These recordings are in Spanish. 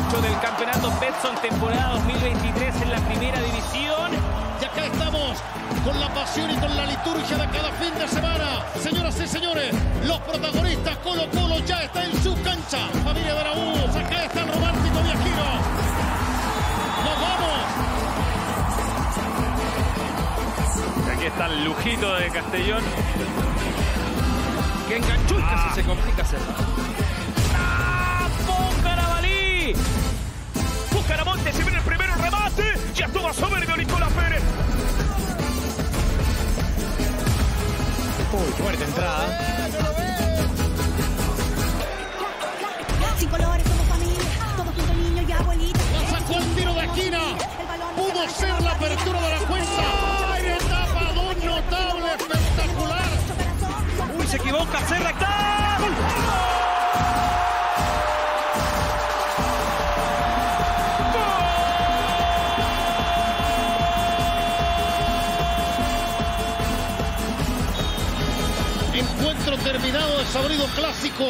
8 del campeonato Betson, temporada 2023 en la primera división. Y acá estamos con la pasión y con la liturgia de cada fin de semana. Señoras y señores, los protagonistas Colo-Colo ya está en su cancha. Familia de Araúz, acá está el romántico viajero. ¡Nos vamos! Aquí está el lujito de Castellón, que enganchó y casi se complica hacerlo. ¡Carabalí! Bucaramonte se viene el primero remate. Ya estuvo soberbio Nicolás Pérez. Uy, fuerte entrada. Sin colores, somos familia, todos juntos niños y abuelitos. La sacó el tiro de esquina. Pudo ser la apertura de la cuenta. ¡Ay, etapa 2 notable, espectacular! Uy, se equivoca, se recta. Encuentro terminado, desabrido clásico.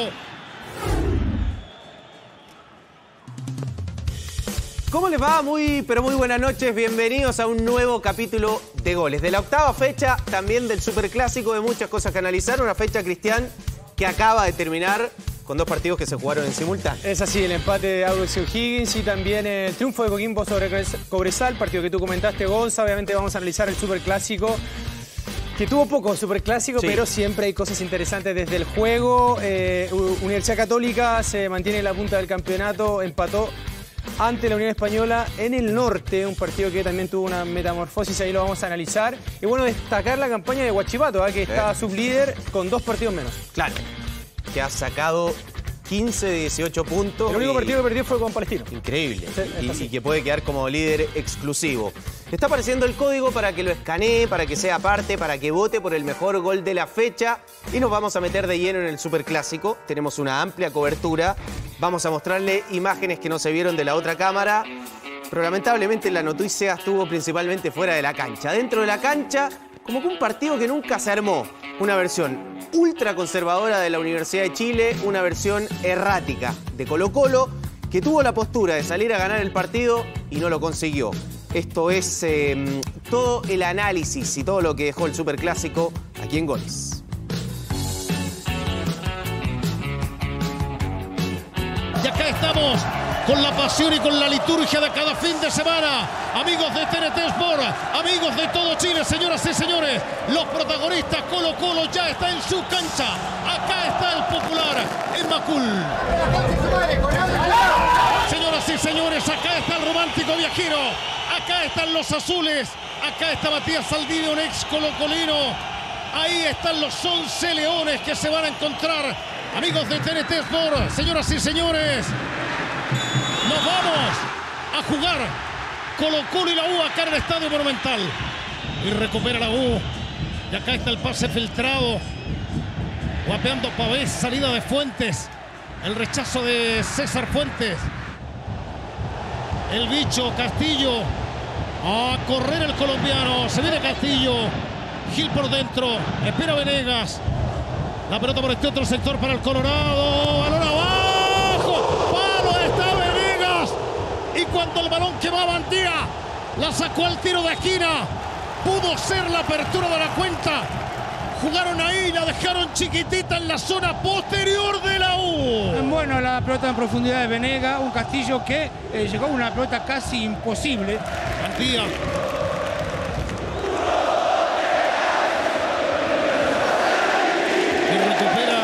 ¿Cómo les va? Pero muy buenas noches. Bienvenidos a un nuevo capítulo de goles. De la octava fecha, también del superclásico, de muchas cosas que analizar. Una fecha, Cristian, que acaba de terminar con dos partidos que se jugaron en simultáneo. Es así, el empate de Audax y O'Higgins y también el triunfo de Coquimbo sobre Cobresal, partido que tú comentaste, Gonza. Obviamente vamos a analizar el superclásico, que tuvo poco superclásico, sí, pero siempre hay cosas interesantes desde el juego. Universidad Católica se mantiene en la punta del campeonato, empató ante la Unión Española en el norte, un partido que también tuvo una metamorfosis, ahí lo vamos a analizar. Y bueno, destacar la campaña de Huachipato, que está sublíder con 2 partidos menos. Claro, que ha sacado 15 de 18 puntos. El único partido que perdió fue con Palestino. Increíble. Sí, y que puede quedar como líder exclusivo. Está apareciendo el código para que lo escanee, para que sea parte, para que vote por el mejor gol de la fecha. Y nos vamos a meter de lleno en el superclásico. Tenemos una amplia cobertura. Vamos a mostrarle imágenes que no se vieron de la otra cámara. Pero lamentablemente la noticia estuvo principalmente fuera de la cancha. Dentro de la cancha, como que un partido que nunca se armó. Una versión ultra conservadora de la Universidad de Chile, una versión errática de Colo-Colo, que tuvo la postura de salir a ganar el partido y no lo consiguió. Esto es todo el análisis y todo lo que dejó el superclásico aquí en Goles. Y acá estamos con la pasión y con la liturgia de cada fin de semana. Amigos de TNT Sport, amigos de todo Chile, señoras y señores, los protagonistas Colo-Colo ya está en su cancha. Acá está el popular, el Macul. Señoras y señores, acá está el romántico viajero. Acá están los azules. Acá está Matías Saldivia, un ex colocolino. Ahí están los 11 leones que se van a encontrar. Amigos de TNT Sport, señoras y señores, nos vamos a jugar Colo-Colo y la U acá en el Estadio Monumental. Y recupera la U. Y acá está el pase filtrado. Guapeando Pavés, salida de Fuentes. El rechazo de César Fuentes. El bicho Castillo. A correr el colombiano. Se viene Castillo. Gil por dentro. Espera Venegas. La pelota por este otro sector para el Colorado. Balón abajo. Palo, está Venegas. Y cuando el balón quemaba Antía, la sacó al tiro de esquina. Pudo ser la apertura de la cuenta. Jugaron ahí, la dejaron chiquitita en la zona posterior de la U. Bueno, la pelota en profundidad de Venegas, un Castillo que llegó a una pelota casi imposible. Antía. Y recupera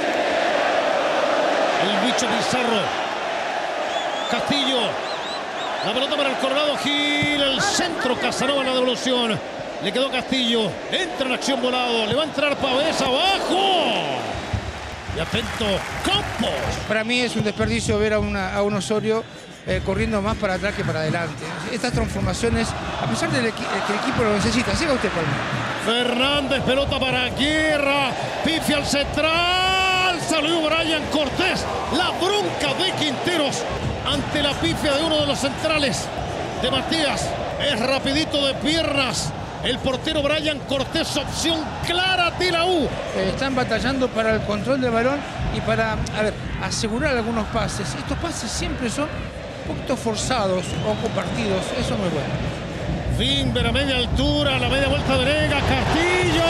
el bicho Pizarro. Castillo. La pelota para el Colorado. Gil, el centro. Casanova en la devolución. Le quedó Castillo. Entra en acción Volado. Le va a entrar Pavés abajo. Y atento Campos. Para mí es un desperdicio ver a un Osorio corriendo más para atrás que para adelante. Estas transformaciones, a pesar de que el equipo lo necesita. Siga usted, Palma. Fernández, pelota para Guerra. Pifia al central. Salió Brian Cortés. La bronca de Quinteros ante la pifia de uno de los centrales de Matías. Es rapidito de piernas. El portero Brian Cortés, opción clara de la U. Están batallando para el control del balón y para asegurar algunos pases. Estos pases siempre son poquito forzados o compartidos, eso no es bueno. Finber a media altura, la media vuelta de Venega, Castillo.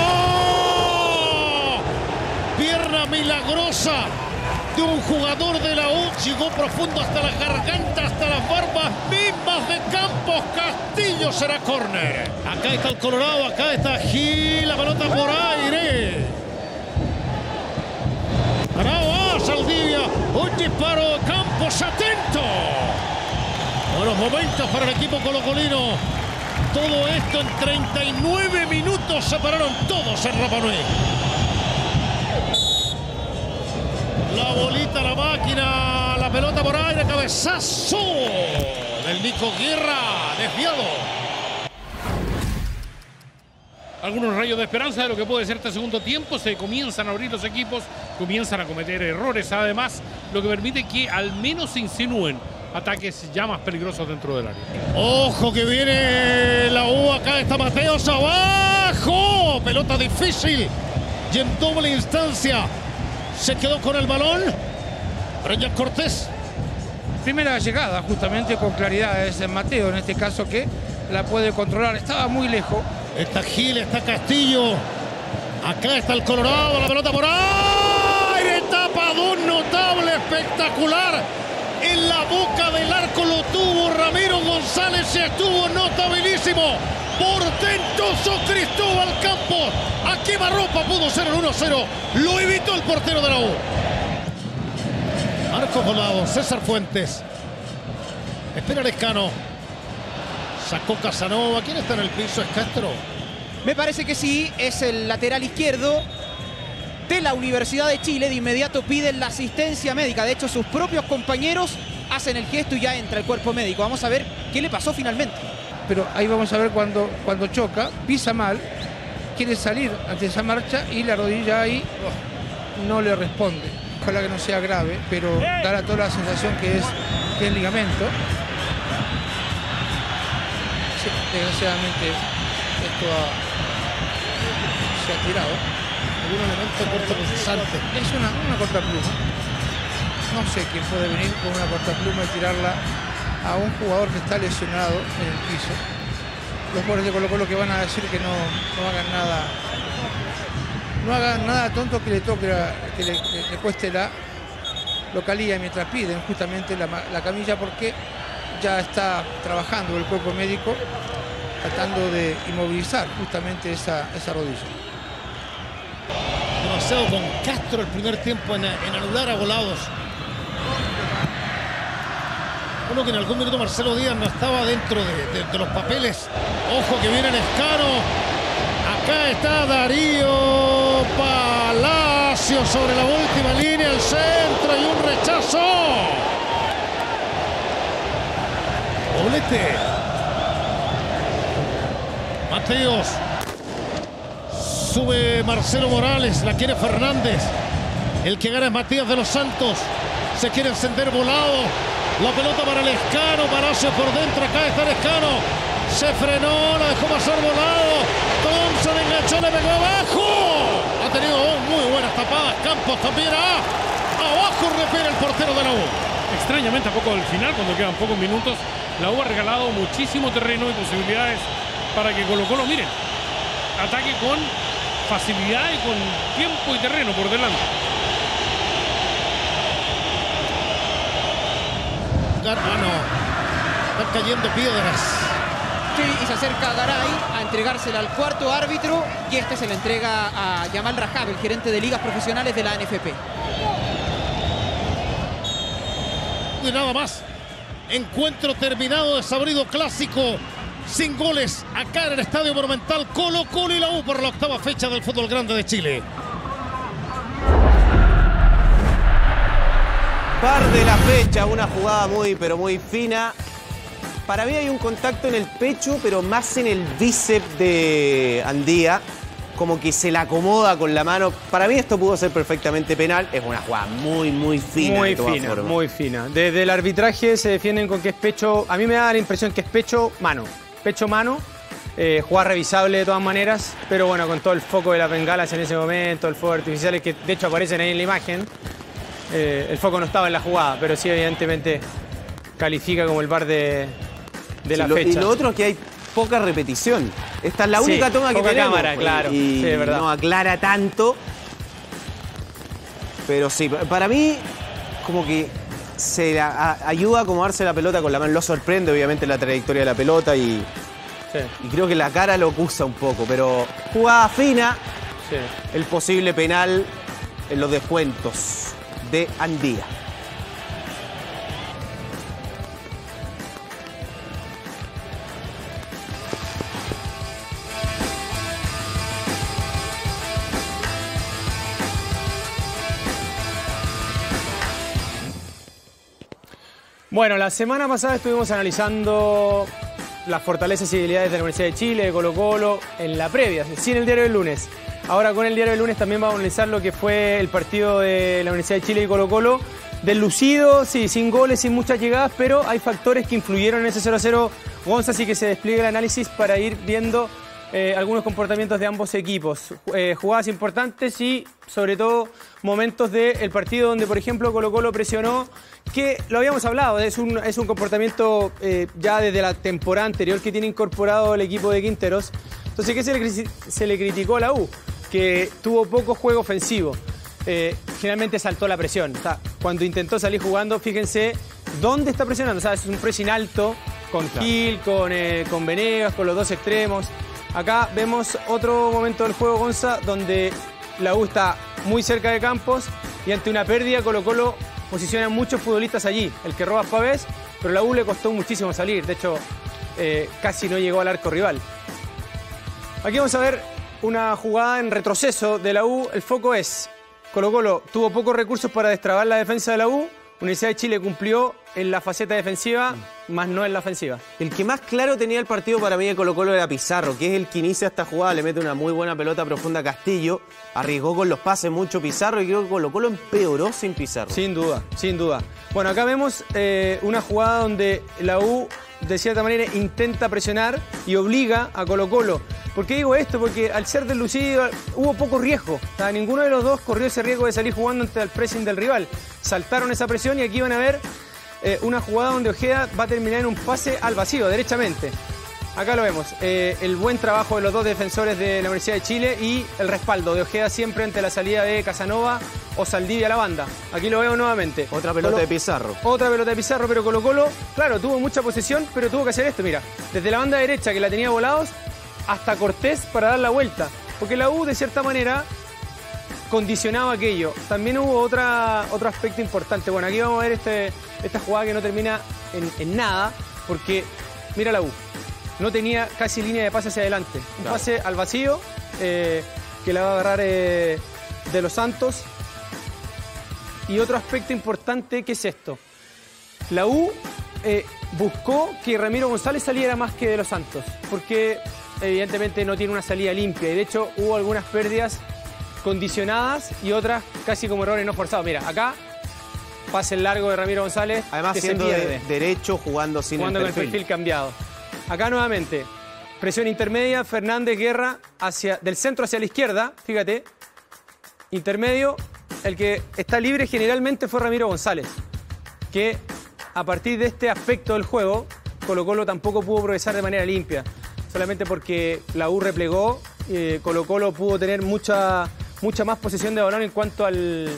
Pierna milagrosa de un jugador de la U, llegó profundo hasta la garganta, hasta las barbas mismas de Campos. Castillo será córner. Acá está el Colorado, acá está Gil, la pelota por aire. Bravo, Saldivia, un disparo de Campos, atento. Buenos momentos para el equipo colocolino. Todo esto en 39 minutos, se pararon todos en Rapa Nui. La bolita, la máquina, la pelota por aire, cabezazo del Nico Guerra, desviado. Algunos rayos de esperanza de lo que puede ser este segundo tiempo. Se comienzan a abrir los equipos, comienzan a cometer errores, además, lo que permite que al menos se insinúen ataques ya más peligrosos dentro del área. Ojo que viene la U, acá está Mateos abajo. Pelota difícil y en doble instancia. Se quedó con el balón. Brian Cortés. Primera llegada justamente con claridad es Mateo, en este caso, que la puede controlar. Estaba muy lejos. Está Gil, está Castillo. Acá está el Colorado, la pelota por aire. Tapadón notable, espectacular. En la boca del arco lo tuvo Ramiro González y estuvo notabilísimo. Portentoso Cristóbal Campos. A quemarropa pudo ser el 1-0. Lo evitó el portero de la U. Marcos Volado, César Fuentes. Espera Lescano. Sacó Casanova. ¿Quién está en el piso? ¿Es Castro? Me parece que sí, es el lateral izquierdo de la Universidad de Chile. De inmediato piden la asistencia médica. De hecho, sus propios compañeros hacen el gesto y ya entra el cuerpo médico. Vamos a ver qué le pasó finalmente. Pero ahí vamos a ver cuando choca, pisa mal, quiere salir ante esa marcha y la rodilla ahí no le responde. Ojalá que no sea grave, pero da toda la sensación que es ligamento. Sí, desgraciadamente esto se ha tirado. Algún elemento cortopunzante. Es una cortapluma. No sé quién puede venir con una cortapluma y tirarla a un jugador que está lesionado en el piso. Los jugadores de Colo-Colo que van a decir que no hagan nada. No hagan nada tonto que le toque, que le cueste la localía mientras piden justamente la camilla, porque ya está trabajando el cuerpo médico tratando de inmovilizar justamente esa rodilla. Demasiado con Castro el primer tiempo en anular a Volados. Uno que en algún minuto Marcelo Díaz no estaba dentro de los papeles. Ojo que viene Lescano. Acá está Darío Palacio sobre la última línea, el centro y un rechazo. Doblete. Mateos. Sube Marcelo Morales, la quiere Fernández. El que gana es Matías de los Santos. Se quiere encender Volado. La pelota para Lescano, Palacio por dentro, acá está Lescano. Se frenó, la dejó pasar Volado. Thompson enganchó, le pegó abajo. Ha tenido muy buenas tapadas. Campos también abajo, repite el portero de la U. Extrañamente, a poco del final, cuando quedan pocos minutos, la U ha regalado muchísimo terreno y posibilidades para que Colo-Colo, miren, ataque con facilidad y con tiempo y terreno por delante. No, están cayendo piedras. Sí, y se acerca Garay a entregársela al cuarto árbitro y este se la entrega a Yamal Rajab, el gerente de ligas profesionales de la NFP. Y nada más. Encuentro terminado, desabrido clásico. Sin goles acá en el Estadio Monumental. Colo-Colo y la U por la octava fecha del fútbol grande de Chile. Par de la fecha, una jugada pero muy fina. Para mí hay un contacto en el pecho, pero más en el bíceps de Andía. Como que se la acomoda con la mano. Para mí esto pudo ser perfectamente penal. Es una jugada muy fina. Muy fina. Desde el arbitraje se defienden con que es pecho. A mí me da la impresión que es pecho-mano. Pecho-mano. Jugada revisable de todas maneras. Pero bueno, con todo el foco de las bengalas en ese momento, el fuego artificial que de hecho aparecen ahí en la imagen. El foco no estaba en la jugada, pero sí, evidentemente, califica como el VAR de la fecha. Y lo otro es que hay poca repetición. Esta es la única toma que tenemos. Cámara, claro. Y sí, es verdad. no aclara tanto. Pero sí, para mí, como que se ayuda a acomodarse la pelota con la mano. Lo sorprende, obviamente, la trayectoria de la pelota y creo que la cara lo acusa un poco. Pero jugada fina, el posible penal en los descuentos de Andía. Bueno, la semana pasada estuvimos analizando las fortalezas y debilidades de la Universidad de Chile, de Colo-Colo, en la previa, sin el diario del lunes. Ahora con el diario del lunes también vamos a analizar lo que fue el partido de la Universidad de Chile y Colo-Colo. Deslucido, sí, sin goles, sin muchas llegadas, pero hay factores que influyeron en ese 0-0, Gonza, así que se despliega el análisis para ir viendo algunos comportamientos de ambos equipos. Jugadas importantes y, sobre todo, momentos del partido donde, por ejemplo, Colo-Colo presionó, que lo habíamos hablado, es un comportamiento ya desde la temporada anterior que tiene incorporado el equipo de Quinteros. Entonces, ¿qué se le criticó a la U? Que tuvo poco juego ofensivo. Generalmente saltó la presión. O sea, cuando intentó salir jugando, fíjense dónde está presionando. O sea, es un pressing alto, con Gil, con Venegas, con los dos extremos. Acá vemos otro momento del juego, Gonza, donde la U está muy cerca de Campos y ante una pérdida Colo-Colo posiciona muchos futbolistas allí. El que roba es Pavés, pero la U le costó muchísimo salir. De hecho, casi no llegó al arco rival. Aquí vamos a ver una jugada en retroceso de la U. El foco es Colo-Colo tuvo pocos recursos para destrabar la defensa de la U. Universidad de Chile cumplió en la faceta defensiva, más no en la ofensiva. El que más claro tenía el partido para mí de Colo-Colo era Pizarro, que es el que inicia esta jugada, le mete una muy buena pelota profunda a Castillo, arriesgó con los pases mucho Pizarro y creo que Colo-Colo empeoró sin Pizarro. Sin duda, sin duda. Bueno, acá vemos una jugada donde la U, de cierta manera, intenta presionar y obliga a Colo-Colo. ¿Por qué digo esto? Porque al ser deslucido hubo poco riesgo. O sea, ninguno de los dos corrió ese riesgo de salir jugando ante el pressing del rival. Saltaron esa presión y aquí van a ver una jugada donde Ojeda va a terminar en un pase al vacío, derechamente. Acá lo vemos. El buen trabajo de los dos defensores de la Universidad de Chile y el respaldo de Ojeda siempre ante la salida de Casanova o Saldivia a la banda. Aquí lo veo nuevamente. Otra pelota de Pizarro. Otra pelota de Pizarro, pero Colo-Colo, claro, tuvo mucha posesión, pero tuvo que hacer esto, mira. Desde la banda derecha, que la tenía volados, hasta Cortés para dar la vuelta. Porque la U, de cierta manera, condicionaba aquello. También hubo otro aspecto importante. Bueno, aquí vamos a ver esta jugada que no termina en nada, porque mira la U. No tenía casi línea de pase hacia adelante. Un pase al vacío que la va a agarrar De Los Santos. Y otro aspecto importante, ¿qué es esto? La U buscó que Ramiro González saliera más que De Los Santos, porque evidentemente no tiene una salida limpia. Y de hecho hubo algunas pérdidas condicionadas y otras casi como errores no forzados. Mira, acá pase el largo de Ramiro González. Además que siendo se pierde. derecho, jugando sin jugando el perfil. con el perfil cambiado. Acá nuevamente, presión intermedia, Fernández Guerra del centro hacia la izquierda, fíjate, intermedio, el que está libre generalmente fue Ramiro González, que a partir de este aspecto del juego, Colo-Colo tampoco pudo progresar de manera limpia, solamente porque la U replegó, Colo-Colo pudo tener mucha más posesión de balón en cuanto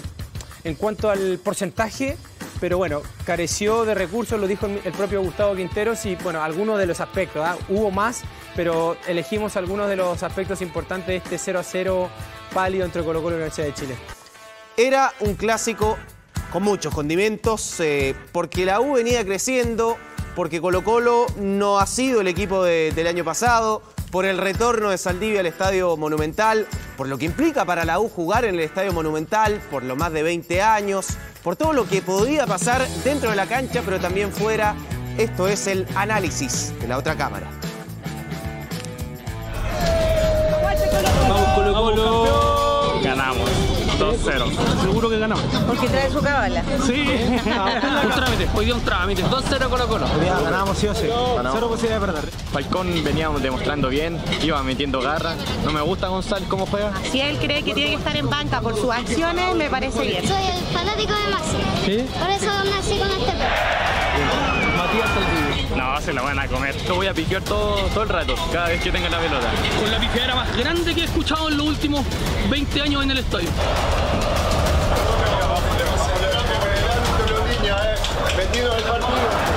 al porcentaje, pero bueno, careció de recursos, lo dijo el propio Gustavo Quinteros, y bueno, algunos de los aspectos, hubo más, pero elegimos algunos de los aspectos importantes de este 0-0 pálido entre Colo-Colo y la Universidad de Chile. Era un clásico con muchos condimentos, porque la U venía creciendo, porque Colo-Colo no ha sido el equipo del año pasado, por el retorno de Saldivia al Estadio Monumental, por lo que implica para la U jugar en el Estadio Monumental, por lo más de 20 años, por todo lo que podía pasar dentro de la cancha, pero también fuera. Esto es el análisis de la otra cámara. Vamos, Colo-Colo. Ganamos. 2-0. Seguro que ganamos. Porque trae su cábala. Sí. Un trámite. Hoy día un trámite. 2-0 Colo-Colo. Hoy día ganamos sí o sí. Cero posibilidad de perder. Falcón veníamos demostrando bien, iba metiendo garra. No me gusta González cómo juega. Si él cree que tiene que estar en banca por sus acciones, me parece bien. Soy el fanático de Maxi. ¿Sí? Por eso nací con este perro. se la van a comer. Lo voy a piquear todo el rato, cada vez que tenga la pelota. Con la piqueadera más grande que he escuchado en los últimos 20 años en el estadio. Vendido el partido.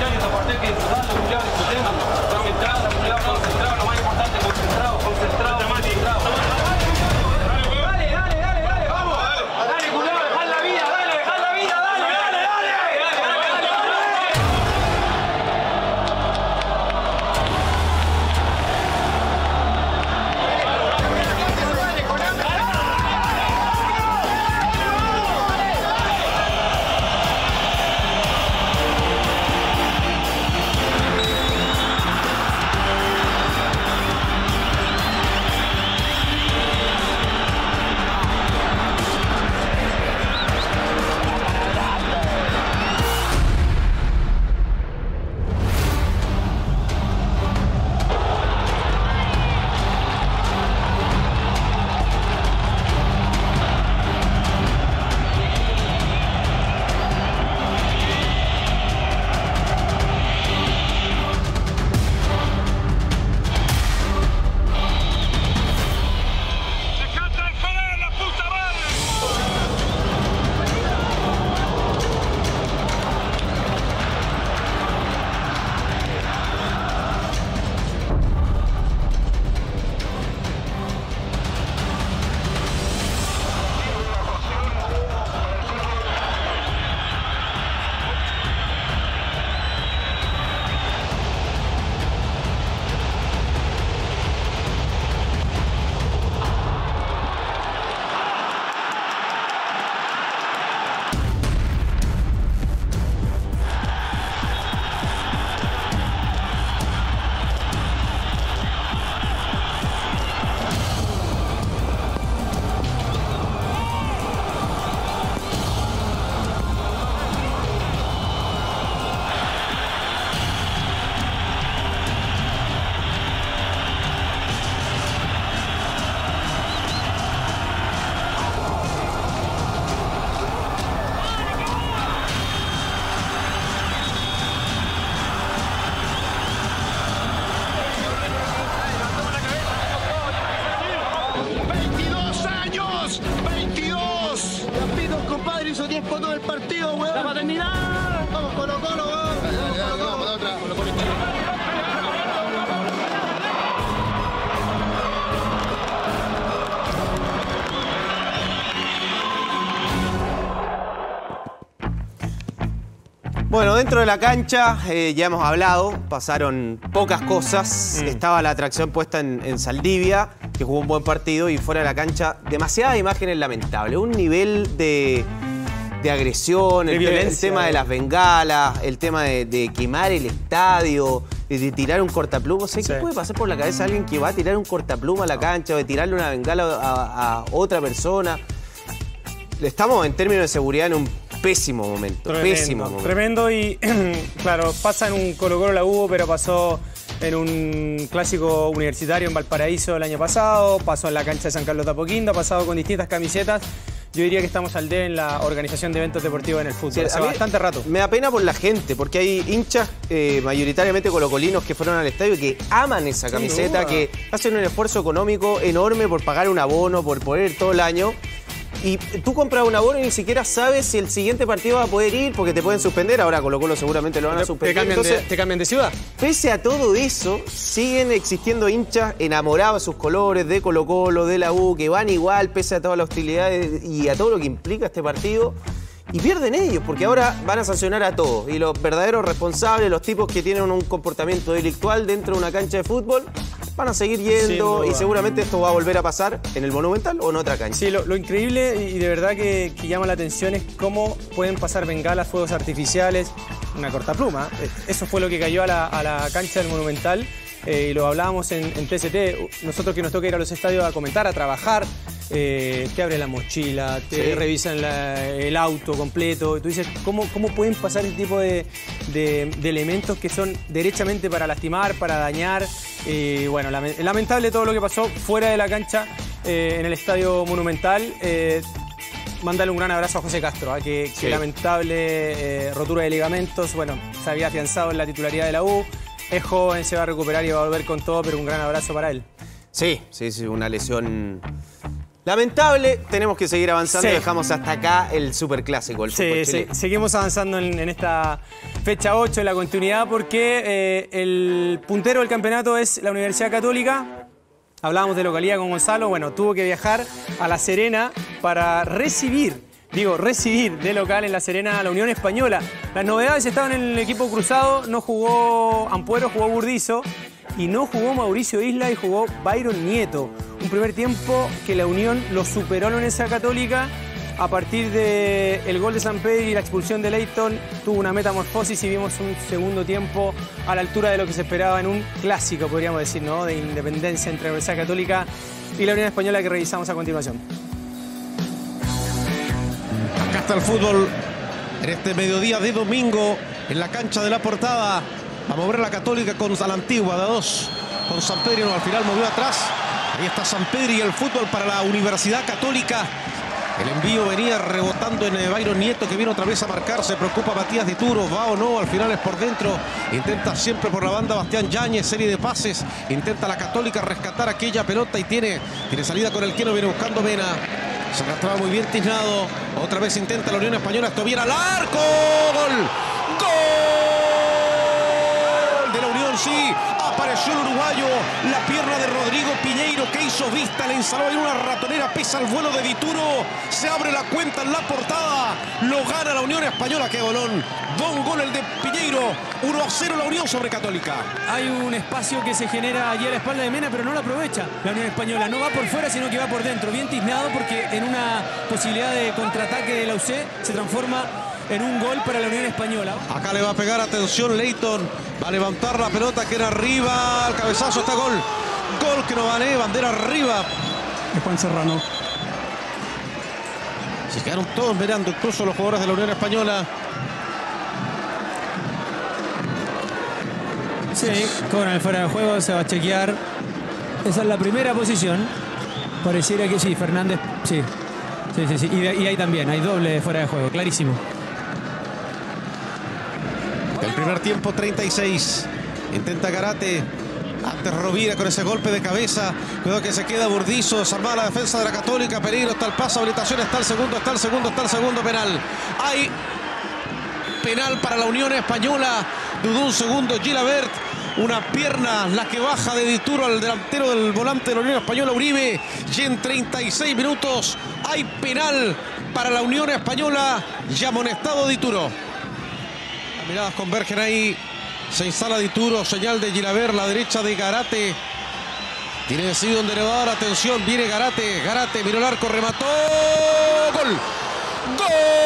Hizo 10 con todo el partido, weón. ¡La paternidad! Vamos, Colo Colo, weón. Dale, vamos, la otra. Colo Colo. Bueno, dentro de la cancha ya hemos hablado, pasaron pocas cosas. Estaba la atracción puesta en Saldivia, que jugó un buen partido, y fuera de la cancha demasiadas imágenes lamentables. Un nivel de agresión, el tema de las bengalas, el tema de quemar el estadio, de tirar un cortapluma. O sea, ¿qué puede pasar por la cabeza de alguien que va a tirar un cortapluma a la cancha o de tirarle una bengala a otra persona? Estamos en términos de seguridad en un pésimo momento. Tremendo y claro, pasa en un Colo-Colo la hubo, pero pasó en un clásico universitario en Valparaíso el año pasado, pasó en la cancha de San Carlos de Apoquindo, ha pasado con distintas camisetas. Yo diría que estamos al debe en la organización de eventos deportivos en el fútbol. Hace bastante rato. Me da pena por la gente, porque hay hinchas mayoritariamente colocolinos que fueron al estadio y que aman esa camiseta, que hacen un esfuerzo económico enorme por pagar un abono, por poder ir todo el año. Y tú compras un abono y ni siquiera sabes si el siguiente partido va a poder ir porque te pueden suspender. Ahora Colo-Colo seguramente lo van a suspender. ¿Te cambian de ciudad? Pese a todo eso, siguen existiendo hinchas enamorados de sus colores, de Colo-Colo, de la U, que van igual pese a todas las hostilidades y a todo lo que implica este partido. Y pierden ellos, porque ahora van a sancionar a todos. Y los verdaderos responsables, los tipos que tienen un comportamiento delictual dentro de una cancha de fútbol, van a seguir yendo y seguramente esto va a volver a pasar en el Monumental o en otra cancha. Sí, lo increíble y de verdad que llama la atención es cómo pueden pasar bengalas, fuegos artificiales, una cortapluma. Eso fue lo que cayó a la cancha del Monumental. Y lo hablábamos en TST, nosotros que nos toca ir a los estadios a comentar, a trabajar, te abren la mochila, te revisan el auto completo, y tú dices, ¿cómo pueden pasar este tipo de elementos que son derechamente para lastimar, para dañar? Bueno, lamentable todo lo que pasó fuera de la cancha en el Estadio Monumental. Mándale un gran abrazo a José Castro, que lamentable rotura de ligamentos, bueno, se había afianzado en la titularidad de la U. Es joven, se va a recuperar y va a volver con todo, pero un gran abrazo para él. Sí, una lesión lamentable. Tenemos que seguir avanzando. Sí. Dejamos hasta acá el superclásico. Sí, seguimos avanzando en esta fecha 8, en la continuidad, porque el puntero del campeonato es la Universidad Católica. Hablábamos de localidad con Gonzalo. Bueno, tuvo que viajar a La Serena para recibir de local en La Serena a la Unión Española. Las novedades estaban en el equipo cruzado. No jugó Ampuero, jugó Burdizo. Y no jugó Mauricio Isla y jugó Byron Nieto. Un primer tiempo que la Unión lo superó a la Universidad Católica. A partir del gol de Sampedri y la expulsión de Leighton, tuvo una metamorfosis y vimos un segundo tiempo a la altura de lo que se esperaba en un clásico, podríamos decir, ¿no? De independencia entre la Universidad Católica y la Unión Española, que revisamos a continuación. Acá está el fútbol en este mediodía de domingo en la cancha de La Portada. Va a mover la Católica a la Antigua de 2 con Sampedri, al final movió atrás. Ahí está Sampedri y el fútbol para la Universidad Católica. El envío venía rebotando en Byron Nieto, que viene otra vez a marcar. Se preocupa Matías Dituro, va o no, al final es por dentro. Intenta siempre por la banda Bastián Yáñez, serie de pases. Intenta la Católica rescatar aquella pelota y tiene salida con el Queno, viene buscando Mena. Se arrastraba muy bien Tiznado. Otra vez intenta la Unión Española, esto viene al arco. ¡Gol! ¡Gol! De la Unión, sí. Apareció el uruguayo, la pierna de Rodrigo Piñeiro, que hizo vista, le instaló en una ratonera, pesa el vuelo de Dituro, se abre la cuenta en La Portada, lo gana la Unión Española. ¡Qué golón! Don gol el de Piñeiro, 1-0 la Unión sobre Católica. Hay un espacio que se genera allí a la espalda de Mena, pero no lo aprovecha la Unión Española, no va por fuera, sino que va por dentro, bien tiznado, porque en una posibilidad de contraataque de la UC se transforma en un gol para la Unión Española. Acá le va a pegar, atención, Leighton. Va a levantar la pelota, que era arriba. El cabezazo, está gol. Gol que no vale, bandera arriba. De Juan Serrano. Se quedaron todos mirando, incluso los jugadores de la Unión Española. Sí, cobran el fuera de juego, se va a chequear. Esa es la primera posición. Pareciera que sí, Fernández, sí. Sí. Y ahí también, hay doble fuera de juego, clarísimo. El primer tiempo, 36. Intenta Garate. Antes Rovira con ese golpe de cabeza. Cuidado que se queda Burdizo. Salvada la defensa de la Católica. Peligro, está el paso, habilitación, está el segundo penal. Hay penal para la Unión Española. Dudó un segundo Gilabert. Una pierna la que baja de Dituro al delantero del volante de la Unión Española, Uribe. Y en 36 minutos hay penal para la Unión Española. Ya amonestado Dituro. Las miradas convergen ahí. Se instala Dituro, señal de Gilabert, la derecha de Garate. Tiene decidido donde le va a dar atención. Viene Garate. Garate miró el arco, remató. ¡Gol! ¡Gol!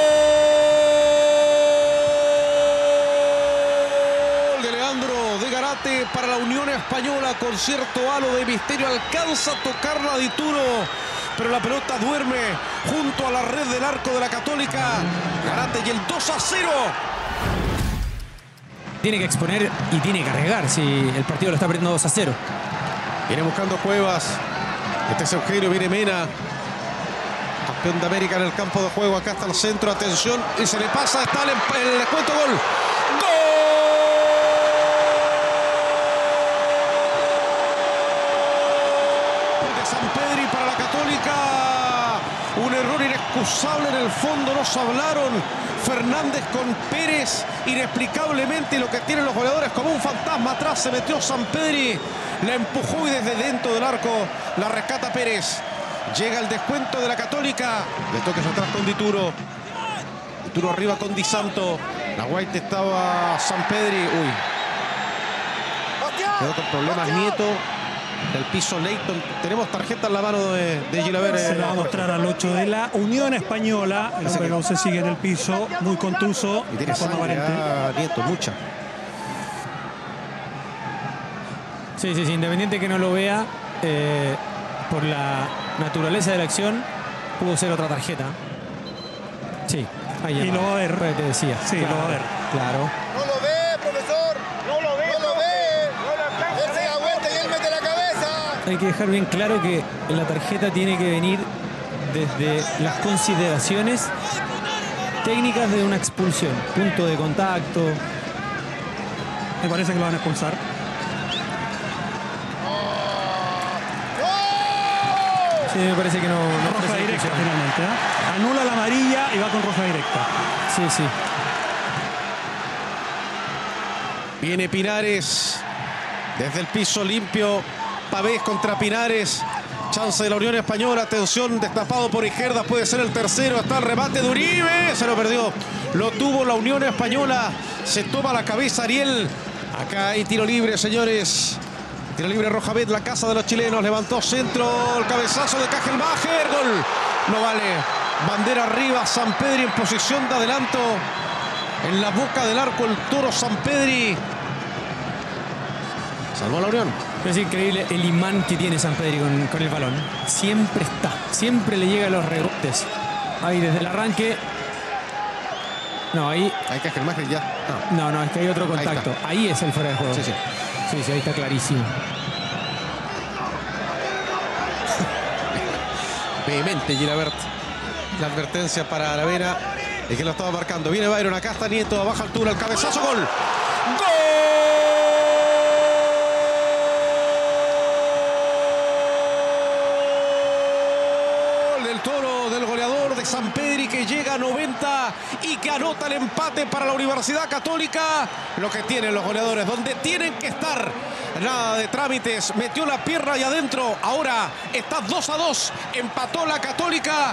De Leandro, de Garate para la Unión Española. Con cierto halo de misterio alcanza a tocarla Dituro, pero la pelota duerme junto a la red del arco de la Católica. Garate y el 2-0. Tiene que exponer y tiene que arriesgar si el partido lo está perdiendo 2-0. Viene buscando Cuevas. Este es Eugenio, viene Mena. Campeón de América en el campo de juego. Acá está el centro, atención. Y se le pasa, está el descuento, gol. ¡Gol! De Sampedri para la Católica. Un error inexcusable en el fondo, nos hablaron. Fernández con Pérez, inexplicablemente lo que tienen los goleadores como un fantasma atrás. Se metió Sampedri, la empujó y desde dentro del arco la rescata Pérez. Llega el descuento de la Católica. Le toques atrás con Dituro. Dituro arriba con Di Santo. La White estaba Sampedri. Uy. Quedó con problemas Nieto. Del piso Leighton. Tenemos tarjeta en la mano de Gilabert. Se la va a mostrar al 8 de la Unión Española. El hombre no se sigue en el piso. Muy contuso. Y tiene Nieto, mucha. Sí. Independiente que no lo vea, por la naturaleza de la acción, pudo ser otra tarjeta. Sí. Ahí y lo va a ver. Te decía. Sí, claro, lo va a ver. Claro. No lo ve, profesor. No lo ve. Él se da vuelta y él mete la cabeza. Hay que dejar bien claro que la tarjeta tiene que venir desde las consideraciones técnicas de una expulsión. Punto de contacto. Me parece que lo van a expulsar. me parece que no roja directa finalmente, ¿eh? Anula la amarilla y va con roja directa. Sí, sí. Viene Pinares desde el piso limpio. Pavés contra Pinares. Chance de la Unión Española. Atención, destapado por izquierda. Puede ser el tercero. Está el remate de Uribe. Se lo perdió. Lo tuvo la Unión Española. Se toma la cabeza Ariel. Acá hay tiro libre, señores. Tiro libre Rojabet, la casa de los chilenos. Levantó centro. El cabezazo de Kajelmacher. Gol. No vale. Bandera arriba. Sampedri en posición de adelanto. En la boca del arco el toro Sampedri. Salvó la Unión. Es increíble el imán que tiene Sampedri con el balón. Siempre está. Siempre le llega a los rebotes. Ahí desde el arranque. No, ahí. Hay que Kajelmacher ya. No, es que hay otro contacto. Ahí es el fuera de juego. Sí, sí. Sí, ahí está clarísimo. Vehemente Gilabert. La advertencia para Aravena. El que lo estaba marcando. Viene Byron. Acá está Nieto. A baja altura. El cabezazo. Gol. ¡Gol! Del toro del goleador de Sampedri, que llega a 90 y que anota el empate para la Universidad Católica. Lo que tienen los goleadores, donde tienen que estar. Nada de trámites. Metió la pierna ahí adentro. Ahora está 2-2. Empató la Católica.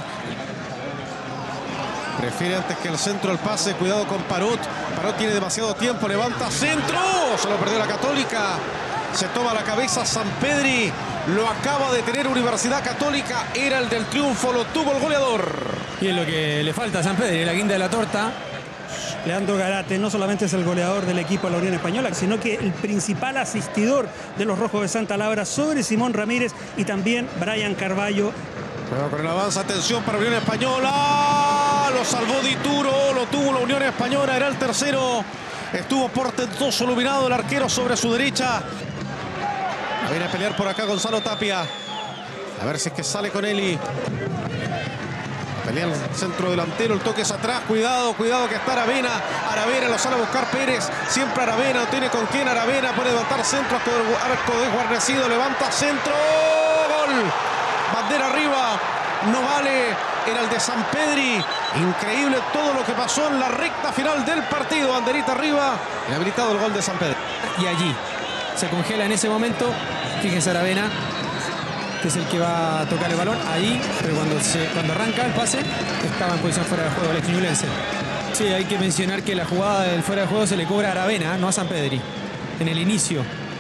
Prefiere antes que el centro el pase. Cuidado con Parot. Parot tiene demasiado tiempo. Levanta centro. Se lo perdió la Católica. Se toma la cabeza Sampedri. Lo acaba de tener Universidad Católica. Era el del triunfo. Lo tuvo el goleador. Y es lo que le falta a Sampedri, la guinda de la torta. Leandro Garate no solamente es el goleador del equipo de la Unión Española, sino que el principal asistidor de los Rojos de Santa Laura sobre Simón Ramírez y también Brian Carballo. Bueno, con el avance, atención para Unión Española. Lo salvó Dituro, lo tuvo la Unión Española, era el tercero. Estuvo portentoso iluminado el arquero sobre su derecha. Viene a pelear por acá Gonzalo Tapia. A ver si es que sale con Eli. Pelea el centro delantero, el toque es atrás. Cuidado que está Aravena. Aravena lo sale a buscar Pérez. Siempre Aravena, no tiene con quién. Aravena puede levantar centro. Arco desguarnecido, levanta centro. Gol. Bandera arriba. No vale. Era el de Sampedri. Increíble todo lo que pasó en la recta final del partido. Banderita arriba. Y habilitado el gol de Sampedri. Y allí se congela en ese momento. Fíjense Aravena, que es el que va a tocar el balón ahí, pero cuando arranca el pase estaba en posición fuera de juego el ex-ñublense. Sí, hay que mencionar que la jugada del fuera de juego se le cobra a Aravena, no a Sampedri, en el inicio.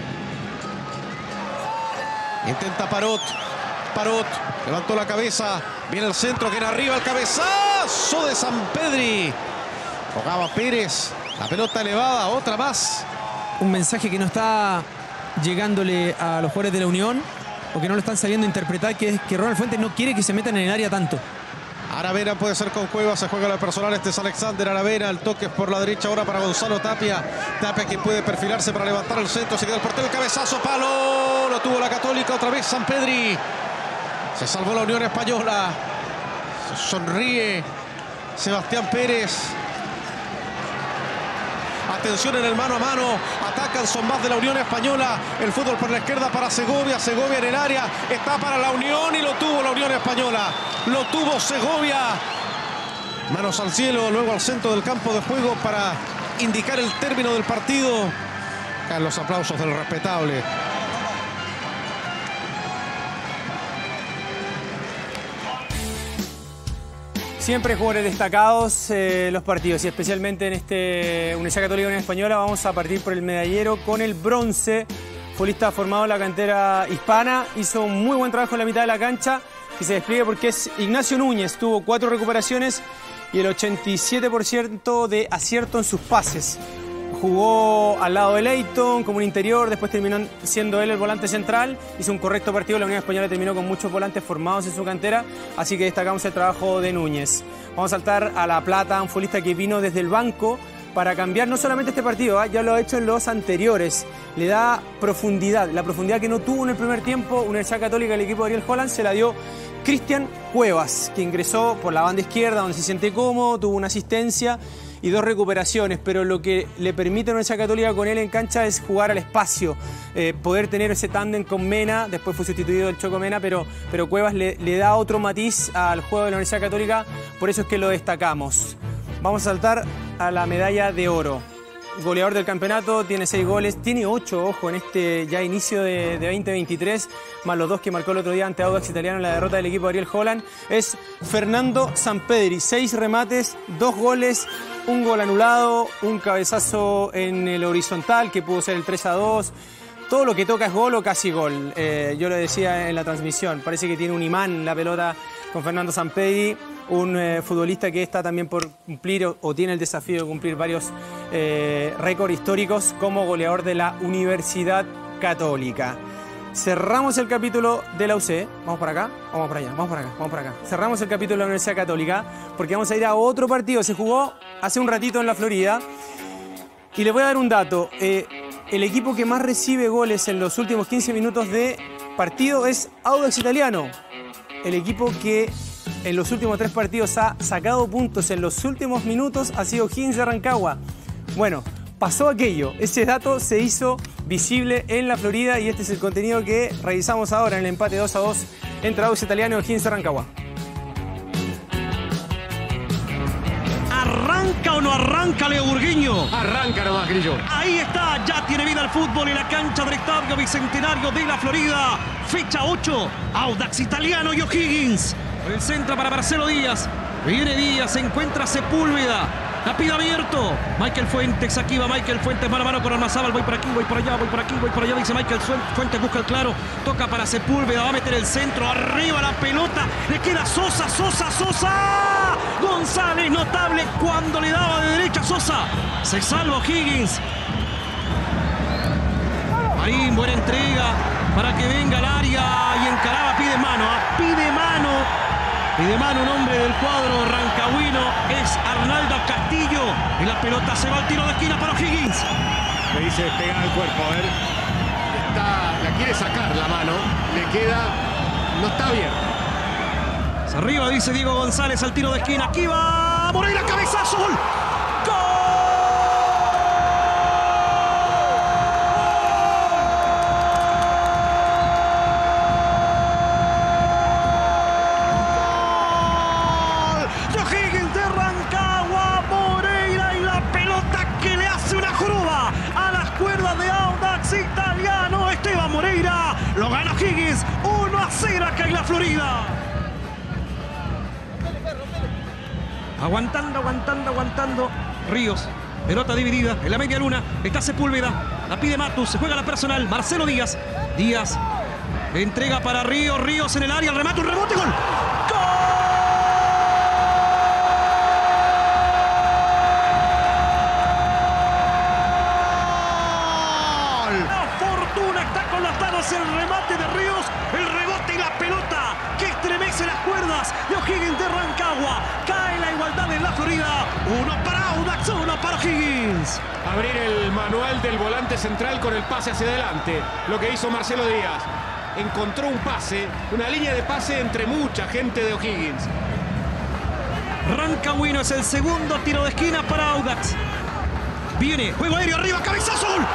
Intenta Parot, levantó la cabeza, viene el centro, que era arriba, el cabezazo de Sampedri. Jugaba Pérez, la pelota elevada, otra más. Un mensaje que no está llegándole a los jugadores de la Unión, o que no lo están sabiendo interpretar, que es que Ronald Fuentes no quiere que se metan en el área tanto. Aravena puede ser con Cuevas, se juega la personal, este es Alexander Aravena, el toque por la derecha ahora para Gonzalo Tapia. Tapia que puede perfilarse para levantar el centro, se queda el portero, el cabezazo, palo, lo tuvo la Católica, otra vez Sampedri. Se salvó la Unión Española, se sonríe Sebastián Pérez. Atención en el mano a mano. Atacan, son más de la Unión Española. El fútbol por la izquierda para Segovia. Segovia en el área. Está para la Unión y lo tuvo la Unión Española. Lo tuvo Segovia. Manos al cielo, luego al centro del campo de juego para indicar el término del partido. Caen los aplausos del respetable. Siempre jugadores destacados los partidos, y especialmente en este Universidad Católica Unión Española. Vamos a partir por el medallero con el bronce. Futbolista formado en la cantera hispana, hizo un muy buen trabajo en la mitad de la cancha, que se despliegue porque es Ignacio Núñez. Tuvo 4 recuperaciones y el 87% de acierto en sus pases. Jugó al lado de Leighton como un interior, después terminó siendo él el volante central. Hizo un correcto partido, la Unión Española terminó con muchos volantes formados en su cantera, así que destacamos el trabajo de Núñez. Vamos a saltar a La Plata, un futbolista que vino desde el banco para cambiar no solamente este partido, ya lo ha hecho en los anteriores. Le da profundidad, la profundidad que no tuvo en el primer tiempo Universidad Católica, el equipo de Ariel Holland, se la dio Cristian Cuevas, que ingresó por la banda izquierda donde se siente cómodo, tuvo una asistencia y 2 recuperaciones, pero lo que le permite a Universidad Católica con él en cancha es jugar al espacio, poder tener ese tándem con Mena. Después fue sustituido el Choco Mena, pero Cuevas le da otro matiz al juego de la Universidad Católica, por eso es que lo destacamos. Vamos a saltar a la medalla de oro. Goleador del campeonato, tiene 6 goles, tiene 8, ojo, en este ya inicio de 2023, más los 2 que marcó el otro día ante Audax Italiano en la derrota del equipo de Ariel Holland. Es Fernando Sampedri, 6 remates, 2 goles, 1 gol anulado, un cabezazo en el horizontal que pudo ser el 3-2. Todo lo que toca es gol o casi gol. Yo lo decía en la transmisión, parece que tiene un imán la pelota con Fernando Sampedri, un futbolista que está también por cumplir o tiene el desafío de cumplir varios récords históricos como goleador de la Universidad Católica. Cerramos el capítulo de la UC. Vamos para acá, vamos para allá, vamos para acá, vamos para acá. Cerramos el capítulo de la Universidad Católica porque vamos a ir a otro partido. Se jugó hace un ratito en la Florida. Y les voy a dar un dato. El equipo que más recibe goles en los últimos 15 minutos de partido es Audax Italiano. El equipo que en los últimos 3 partidos ha sacado puntos en los últimos minutos ha sido Higgins de Rancagua. Bueno, pasó aquello. Ese dato se hizo visible en la Florida y este es el contenido que revisamos ahora en el empate 2-2 entre Audax Italiano y Higgins de Rancagua. ¿Arranca o no arranca Leo Burgueño? Arranca nomás, Grillo. Ahí está, ya tiene vida el fútbol en la cancha del Estadio Bicentenario de la Florida. Fecha 8, Audax Italiano y O'Higgins. El centro para Marcelo Díaz. Viene Díaz, se encuentra Sepúlveda. La pide abierto. Michael Fuentes, aquí va Michael Fuentes, mano a mano con Ormazábal. Voy por aquí, voy por allá, voy por aquí, voy por allá. Dice Michael Fuentes, busca el claro. Toca para Sepúlveda, va a meter el centro. Arriba la pelota. Le queda Sosa. González, notable cuando le daba de derecha a Sosa. Se salva O'Higgins. Marín, buena entrega para que venga al área y encaraba, pide mano. Pide mano un hombre del cuadro rancagüino, es Arnaldo Castillo. Y la pelota se va al tiro de esquina para O'Higgins. Le dice pegar al cuerpo, a ver. La quiere sacar la mano, le queda, no está bien. Arriba dice Diego González al tiro de esquina. Aquí va Moreira, cabezazo, gol. Lo gana Higgins, 1-0 acá en la Florida. Aguantando. Ríos, pelota dividida en la media luna. Está Sepúlveda, la pide Matus, se juega la personal. Marcelo Díaz. Díaz entrega para Ríos. Ríos en el área, el remate, un rebote, gol. El remate de Ríos, el rebote y la pelota que estremece las cuerdas de O'Higgins de Rancagua. Cae la igualdad en la Florida. 1 para Audax, 1 para O'Higgins. Abrir el manual del volante central con el pase hacia adelante. Lo que hizo Marcelo Díaz. Encontró un pase, una línea de pase entre mucha gente de O'Higgins. Rancagüino es el segundo tiro de esquina para Audax. Viene, juego aéreo arriba, cabezazo, gol.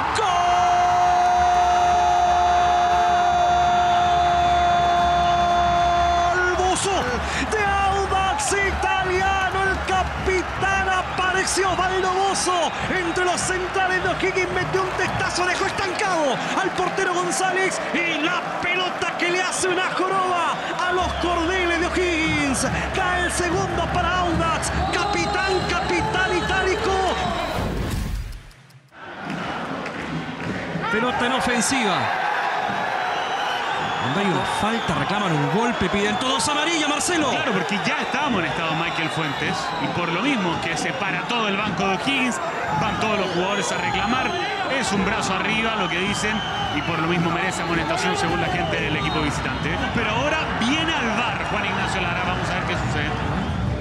De Audax Italiano, el capitán apareció Osvaldo Bozo entre los centrales de O'Higgins, metió un testazo, dejó estancado al portero González y la pelota que le hace una joroba a los cordeles de O'Higgins. Cae el segundo para Audax, capitán itálico. Pelota en ofensiva. Cuando hay una falta, reclaman un golpe, piden todos amarilla, Marcelo. Claro, porque ya está amonestado Michael Fuentes y por lo mismo que se para todo el banco de O'Higgins, van todos los jugadores a reclamar. Es un brazo arriba lo que dicen y por lo mismo merece amonestación según la gente del equipo visitante. Pero ahora viene al VAR Juan Ignacio Lara, vamos a ver qué sucede.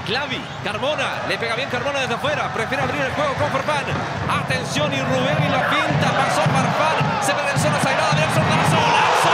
Clavi, Carmona, le pega bien Carmona desde afuera, prefiere abrir el juego con Farfán. Atención, y Rubén y la pinta, pasó Farfán, se ve en zona sagrada, de Sordazo.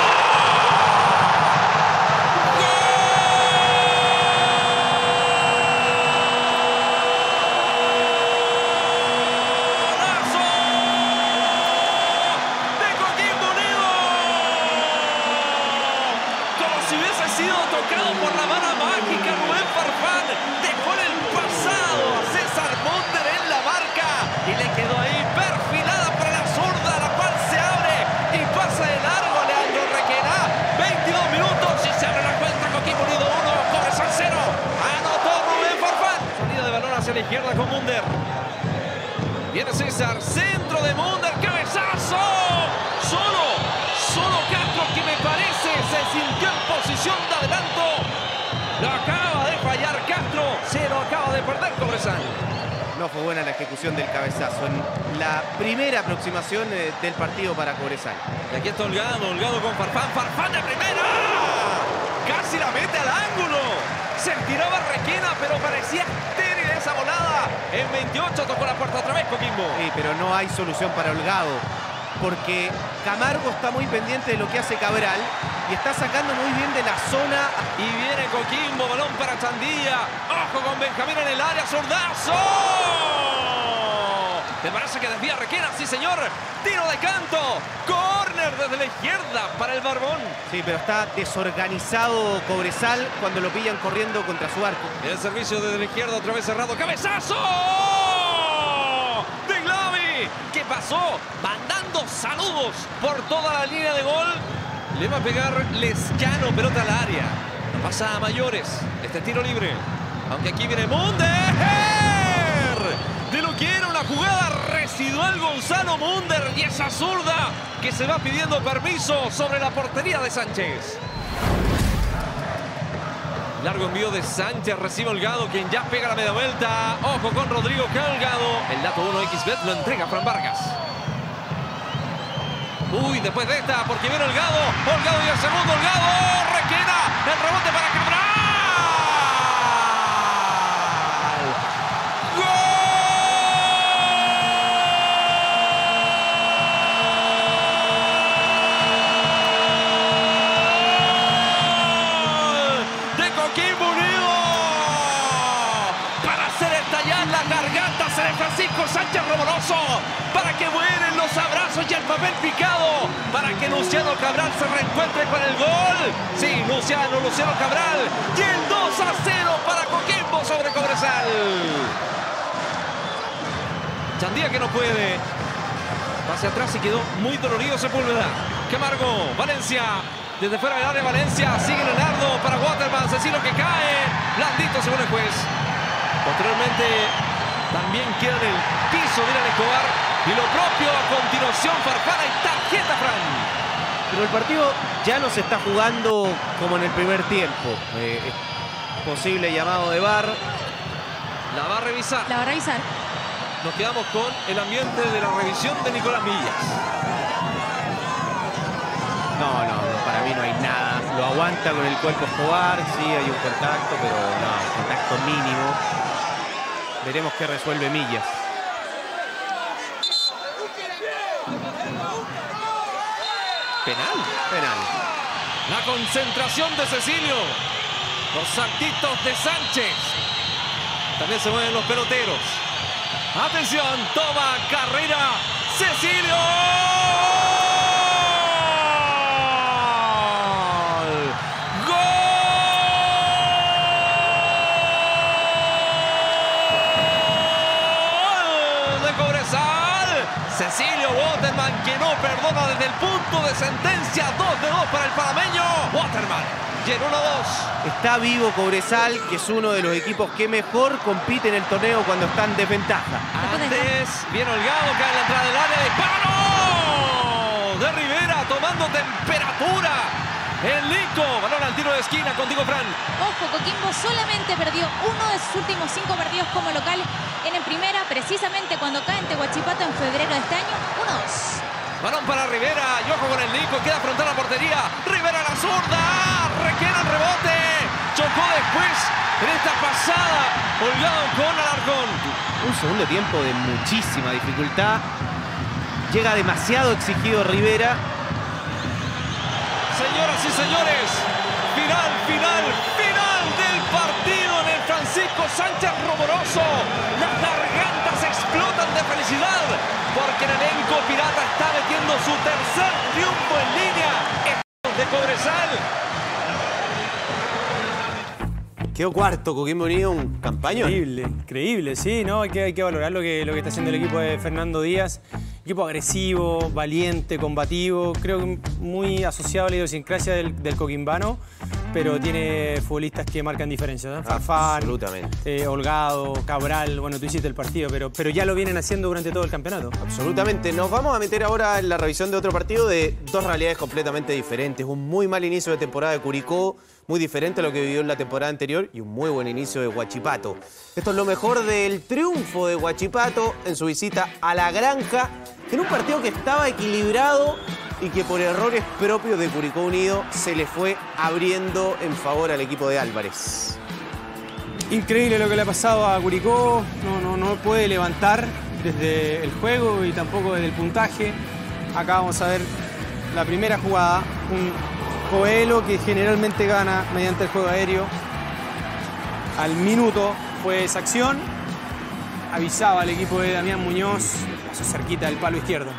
A la izquierda con Munder. Viene César, centro de Munder, cabezazo. Solo Castro, que me parece se sintió en posición de adelanto. Lo acaba de fallar Castro, se lo acaba de perder Cobresal. No fue buena la ejecución del cabezazo en la primera aproximación del partido para Cobresal. Y aquí está Holgado con Farfán de primera. Casi la mete al ángulo. Se tiraba Requena, pero parecía estéril esa volada. En 28 tocó la puerta otra vez Coquimbo. Sí, pero no hay solución para Holgado, porque Camargo está muy pendiente de lo que hace Cabral y está sacando muy bien de la zona. Y viene Coquimbo, balón para Chandía. Ojo con Benjamín en el área, Sordazo. Me parece que desvía Requena, sí señor. Tiro de canto, córner desde la izquierda para el Barbón. Sí, pero está desorganizado Cobresal cuando lo pillan corriendo contra su arco. El servicio desde la izquierda, otra vez cerrado, cabezazo de Glavi. ¿Qué pasó? Mandando saludos por toda la línea de gol. Le va a pegar Lescano, pelota al área. No pasa a mayores. Este tiro libre. Aunque aquí viene Munder. De lo que era una jugada residual Gonzalo Munder. Y esa zurda que se va pidiendo permiso sobre la portería de Sánchez. Largo envío de Sánchez, recibe Holgado, quien ya pega la media vuelta. Ojo con Rodrigo Holgado. El dato 1xBet lo entrega Fran Vargas. Uy, después de esta, porque viene Holgado y el segundo Holgado. Requena, el rebote para Cabral. De Francisco Sánchez Roboroso, para que vuelen los abrazos y el papel picado, para que Luciano Cabral se reencuentre con el gol. Sí, Luciano Cabral, y el 2-0 para Coquimbo sobre Cobresal. Chandía que no puede, hacia atrás y quedó muy dolorido Sepúlveda. Camargo, Valencia, desde fuera del área Valencia, sigue Leonardo para Waterman, Cecilio que cae, blandito según el juez. Posteriormente también queda en el piso Dylan Escobar. Y lo propio a continuación Farfán y tarjeta, Fran. Pero el partido ya no se está jugando como en el primer tiempo. Posible llamado de VAR. La va a revisar. La va a revisar. Nos quedamos con el ambiente de la revisión de Nicolás Millas. No, para mí no hay nada. Lo aguanta con el cuerpo Escobar. Sí, hay un contacto, pero no, contacto mínimo. Veremos qué resuelve Millas. Penal. La concentración de Cecilio. Los saltitos de Sánchez. También se mueven los peloteros. Atención, toma carrera Cecilio. Cecilio Waterman, que no perdona desde el punto de sentencia. 2-2 para el panameño. Waterman llenó 1-2. Está vivo Cobresal, que es uno de los equipos que mejor compite en el torneo cuando está en desventaja. Antes viene Holgado, cae en la entrada del área. ¡Disparo! De Rivera tomando temperatura. El Nico, balón al tiro de esquina contigo, Fran. Ojo, Coquimbo solamente perdió uno de sus últimos 5 partidos como local en primera, precisamente cuando cae en Tehuachipato en febrero de este año. 1-2. Balón para Rivera y ojo con el Nico, queda frontal a la portería. Rivera a la zurda, Requena el rebote. Chocó después en esta pasada. Holgado con Alarcón. Un segundo tiempo de muchísima dificultad. Llega demasiado exigido Rivera. Señoras y señores, final del partido en el Francisco Sánchez Rumoroso. Las gargantas explotan de felicidad porque el elenco pirata está metiendo su tercer triunfo en línea de Cobresal. Quedó cuarto Coquimbo Unido, un campañón. Increíble, sí, ¿no? Hay que valorar lo que está haciendo el equipo de Fernando Díaz. Equipo agresivo, valiente, combativo, creo que muy asociado a la idiosincrasia del coquimbano, pero tiene futbolistas que marcan diferencias, ¿no? Farfán, absolutamente. Holgado, Cabral, bueno, tú hiciste el partido, pero ya lo vienen haciendo durante todo el campeonato. Absolutamente. Nos vamos a meter ahora en la revisión de otro partido de dos realidades completamente diferentes. Un muy mal inicio de temporada de Curicó, muy diferente a lo que vivió en la temporada anterior, y un muy buen inicio de Huachipato. Esto es lo mejor del triunfo de Huachipato en su visita a La Granja, en un partido que estaba equilibrado y que por errores propios de Curicó Unido se le fue abriendo en favor al equipo de Álvarez. Increíble lo que le ha pasado a Curicó, no puede levantar desde el juego y tampoco desde el puntaje. Acá vamos a ver la primera jugada, un Coelho que generalmente gana mediante el juego aéreo. Al minuto fue esa acción, avisaba al equipo de Damián Muñoz, pasó cerquita del palo izquierdo.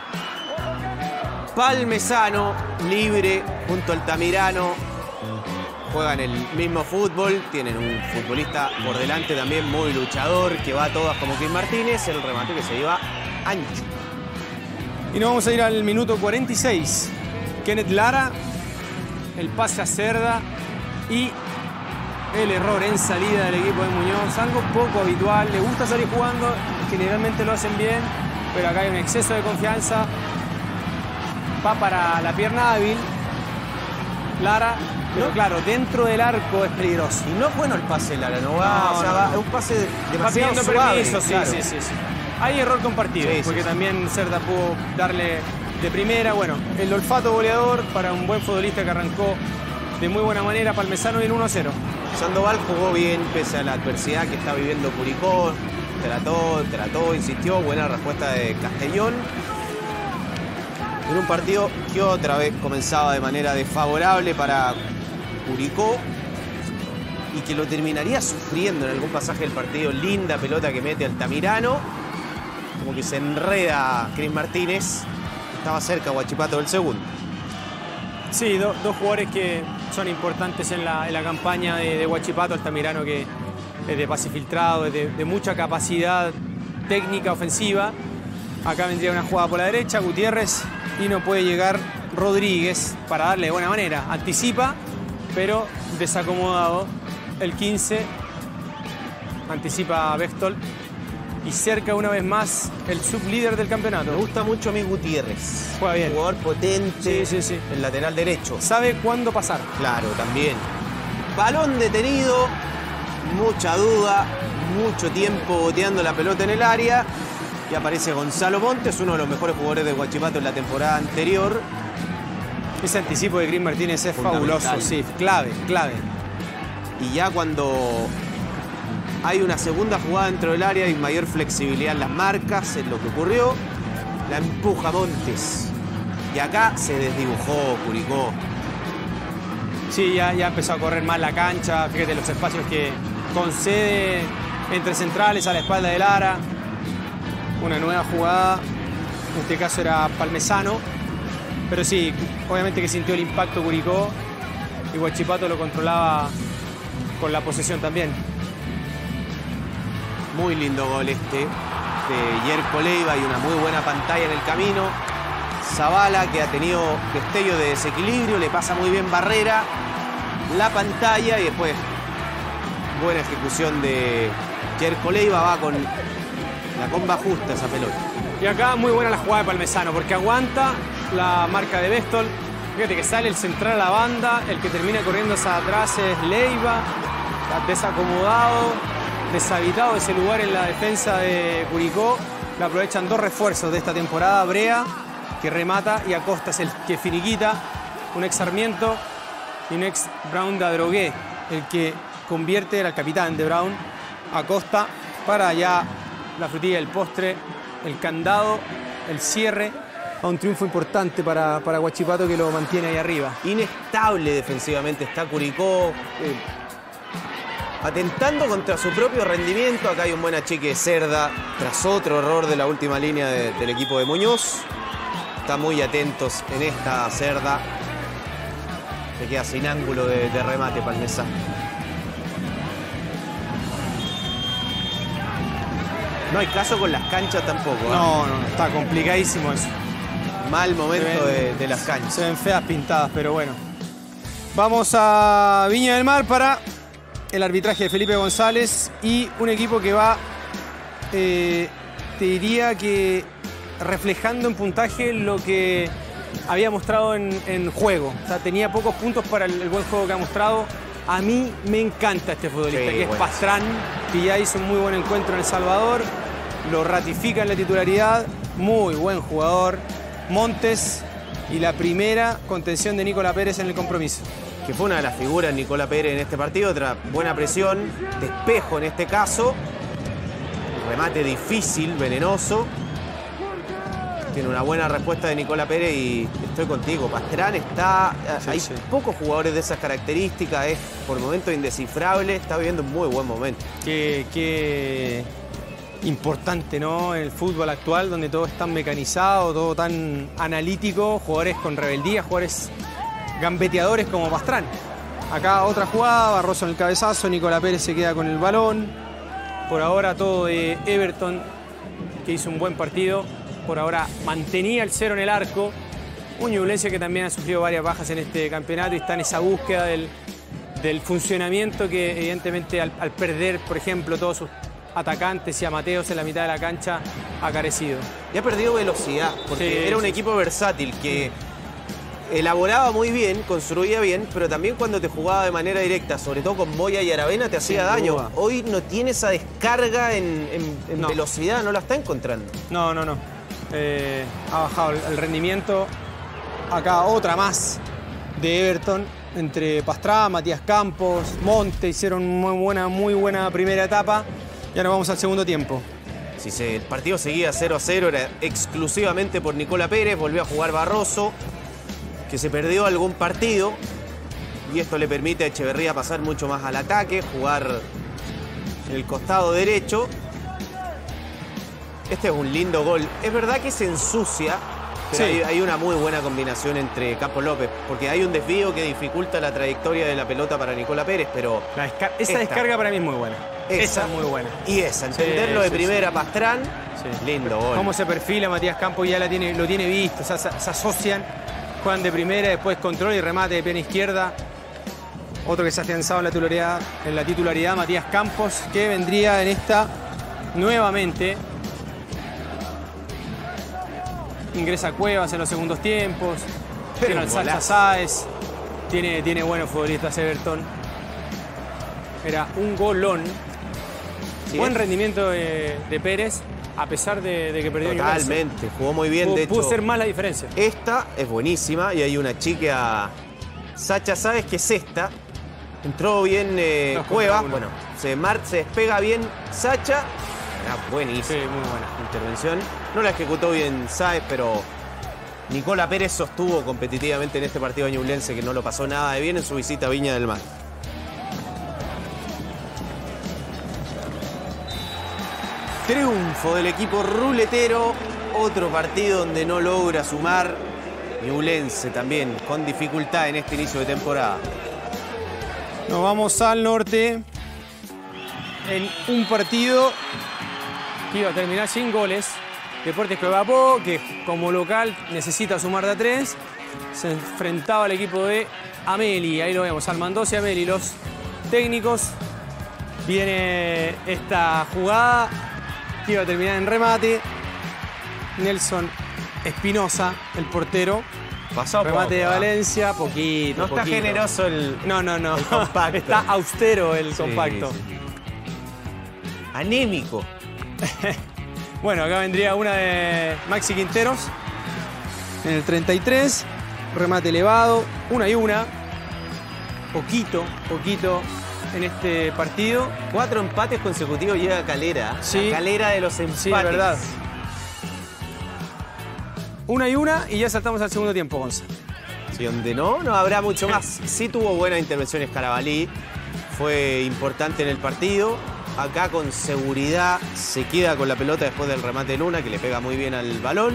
Palmesano, libre, junto al Tamirano, juegan el mismo fútbol, tienen un futbolista por delante también muy luchador, que va a todas como Kim Martínez, el remate que se iba ancho. Y nos vamos a ir al minuto 46. Kenneth Lara, el pase a Cerda y el error en salida del equipo de Muñoz, algo poco habitual, le gusta salir jugando, generalmente lo hacen bien, pero acá hay un exceso de confianza. Va para la pierna hábil Lara, pero claro, dentro del arco es peligroso. Y no es bueno el pase de Lara, no va, o sea, va, es un pase demasiado suave. Permiso, sí, claro. sí. Hay error compartido, porque también Cerda pudo darle de primera. Bueno, el olfato goleador para un buen futbolista que arrancó de muy buena manera. Palmesano en 1-0. Sandoval jugó bien pese a la adversidad que está viviendo Curicó. Trató, insistió. Buena respuesta de Castellón. En un partido que otra vez comenzaba de manera desfavorable para Curicó y que lo terminaría sufriendo en algún pasaje del partido. Linda pelota que mete Altamirano. Como que se enreda Cris Martínez. Estaba cerca Huachipato del segundo. Sí, dos jugadores que son importantes en la campaña de Huachipato. Altamirano, que es de pase filtrado, es de mucha capacidad técnica ofensiva. Acá vendría una jugada por la derecha, Gutiérrez, y no puede llegar Rodríguez para darle de buena manera. Anticipa, pero desacomodado. El 15 anticipa a Bechtold y cerca una vez más el sublíder del campeonato. Me gusta mucho a mí Gutiérrez. Juega bien. Un jugador potente, sí. El lateral derecho. Sabe cuándo pasar. Claro, también. Balón detenido, mucha duda, mucho tiempo boteando la pelota en el área. Y aparece Gonzalo Montes, uno de los mejores jugadores de Huachipato en la temporada anterior. Ese anticipo de Cris Martínez es fabuloso, sí, clave. Y ya cuando hay una segunda jugada dentro del área y mayor flexibilidad en las marcas, es lo que ocurrió, la empuja Montes. Y acá se desdibujó Curicó. Sí, ya empezó a correr más la cancha, fíjate los espacios que concede entre centrales a la espalda de Lara. Una nueva jugada, en este caso era Palmesano, pero sí, obviamente que sintió el impacto Curicó y Huachipato lo controlaba con la posesión también. Muy lindo gol este de Yerko Leiva y una muy buena pantalla en el camino. Zavala, que ha tenido destello de desequilibrio, le pasa muy bien Barrera, la pantalla y después buena ejecución de Yerko Leiva, va con la comba justa esa pelota. Y acá muy buena la jugada de Palmesano, porque aguanta la marca de Bechtold. Fíjate que sale el central a la banda, el que termina corriendo hacia atrás es Leiva, desacomodado, deshabitado ese lugar en la defensa de Curicó. La aprovechan dos refuerzos de esta temporada, Brea, que remata, y Acosta es el que finiquita, un ex Sarmiento y un ex Brown de Adrogué, el que convierte, era el capitán de Brown, Acosta, para ya la frutilla del postre, el candado, el cierre, a un triunfo importante para Huachipato que lo mantiene ahí arriba. Inestable defensivamente está Curicó, atentando contra su propio rendimiento. Acá hay un buen achique de Cerda tras otro error de la última línea del equipo de Muñoz. Están muy atentos en esta Cerda. Se queda sin ángulo de remate Palmesa. No hay caso con las canchas tampoco. No, está complicadísimo eso. Mal momento de las canchas. Se ven feas pintadas, pero bueno. Vamos a Viña del Mar para el arbitraje de Felipe González y un equipo que va, te diría que reflejando en puntaje lo que había mostrado en juego. O sea, tenía pocos puntos para el buen juego que ha mostrado. A mí me encanta este futbolista, que es Pastrán, que ya hizo un muy buen encuentro en El Salvador, lo ratifica en la titularidad, muy buen jugador. Montes y la primera contención de Nicolás Pérez en el compromiso. Que fue una de las figuras Nicolás Pérez en este partido, otra buena presión, despejo en este caso, remate difícil, venenoso. Tiene una buena respuesta de Nicolás Pérez y estoy contigo. Pastrán está... hay pocos jugadores de esas características, es por momentos indescifrable, está viviendo un muy buen momento. Qué importante, ¿no? En el fútbol actual, donde todo es tan mecanizado, todo tan analítico, jugadores con rebeldía, jugadores gambeteadores como Pastrán. Acá otra jugada, Barroso en el cabezazo, Nicolás Pérez se queda con el balón. Por ahora todo de Everton, que hizo un buen partido. Por ahora mantenía el 0 en el arco. Un Ñublense que también ha sufrido varias bajas en este campeonato y está en esa búsqueda del funcionamiento que evidentemente al perder, por ejemplo, todos sus atacantes y a Mateos en la mitad de la cancha ha carecido. Y ha perdido velocidad, porque era un equipo versátil que elaboraba muy bien, construía bien, pero también cuando te jugaba de manera directa, sobre todo con Moya y Aravena, te hacía daño. Duda. Hoy no tiene esa descarga en velocidad, no la está encontrando. No. Ha bajado el rendimiento. Acá otra más de Everton, entre Pastrán, Matías Campos, Monte, hicieron muy buena primera etapa. Ya nos vamos al segundo tiempo. Si el partido seguía 0-0, era exclusivamente por Nicolás Pérez, volvió a jugar Barroso, que se perdió algún partido, y esto le permite a Echeverría pasar mucho más al ataque, jugar en el costado derecho. Este es un lindo gol. Es verdad que se ensucia, pero hay una muy buena combinación entre Campos López, porque hay un desvío que dificulta la trayectoria de la pelota para Nicolás Pérez, pero... Esa descarga para mí es muy buena. Esa es muy buena. Y entenderlo de primera, Pastrán, lindo gol. Cómo se perfila Matías Campos, ya lo tiene visto, o sea, se asocian, juegan de primera, después control y remate de pierna izquierda. Otro que se ha afianzado en la titularidad, Matías Campos, que vendría en esta nuevamente. Ingresa Cuevas en los segundos tiempos, tiene al Sacha Sáez, tiene buenos futbolistas Everton. Era un golón. Buen rendimiento de Pérez, a pesar de que perdió. Totalmente, jugó muy bien. De hecho, pudo ser más la diferencia. Esta es buenísima y hay una chica a Sacha Sáez que es esta. Entró bien Cuevas, bueno, se despega bien Sacha. Buenísima. Sí, muy buena intervención. No la ejecutó bien Sáez, pero Nicolás Pérez sostuvo competitivamente en este partido ñublense, que no lo pasó nada de bien en su visita a Viña del Mar. Triunfo del equipo ruletero, otro partido donde no logra sumar. Ñublense también con dificultad en este inicio de temporada. Nos vamos al norte en un partido que iba a terminar sin goles. Deportes Copiapó, que como local necesita sumar de a 3. Se enfrentaba al equipo de Ameli. Ahí lo vemos, Almandoz y Ameli, los técnicos. Viene esta jugada que iba a terminar en remate. Nelson Espinosa, el portero. Pasó remate poco, de Valencia, poquito. No está generoso el compacto. Está austero el compacto. Sí. Anémico. Bueno, acá vendría una de Maxi Quinteros. En el 33. Remate elevado. Una y una. Poquito en este partido. 4 empates consecutivos llega Calera. Sí. La Calera de los empates. Sí, es verdad. 1-1 y ya saltamos al segundo tiempo, Gonza. Sí, donde no habrá mucho más. Sí tuvo buenas intervenciones Carabalí. Fue importante en el partido. Acá con seguridad se queda con la pelota después del remate de Luna, que le pega muy bien al balón.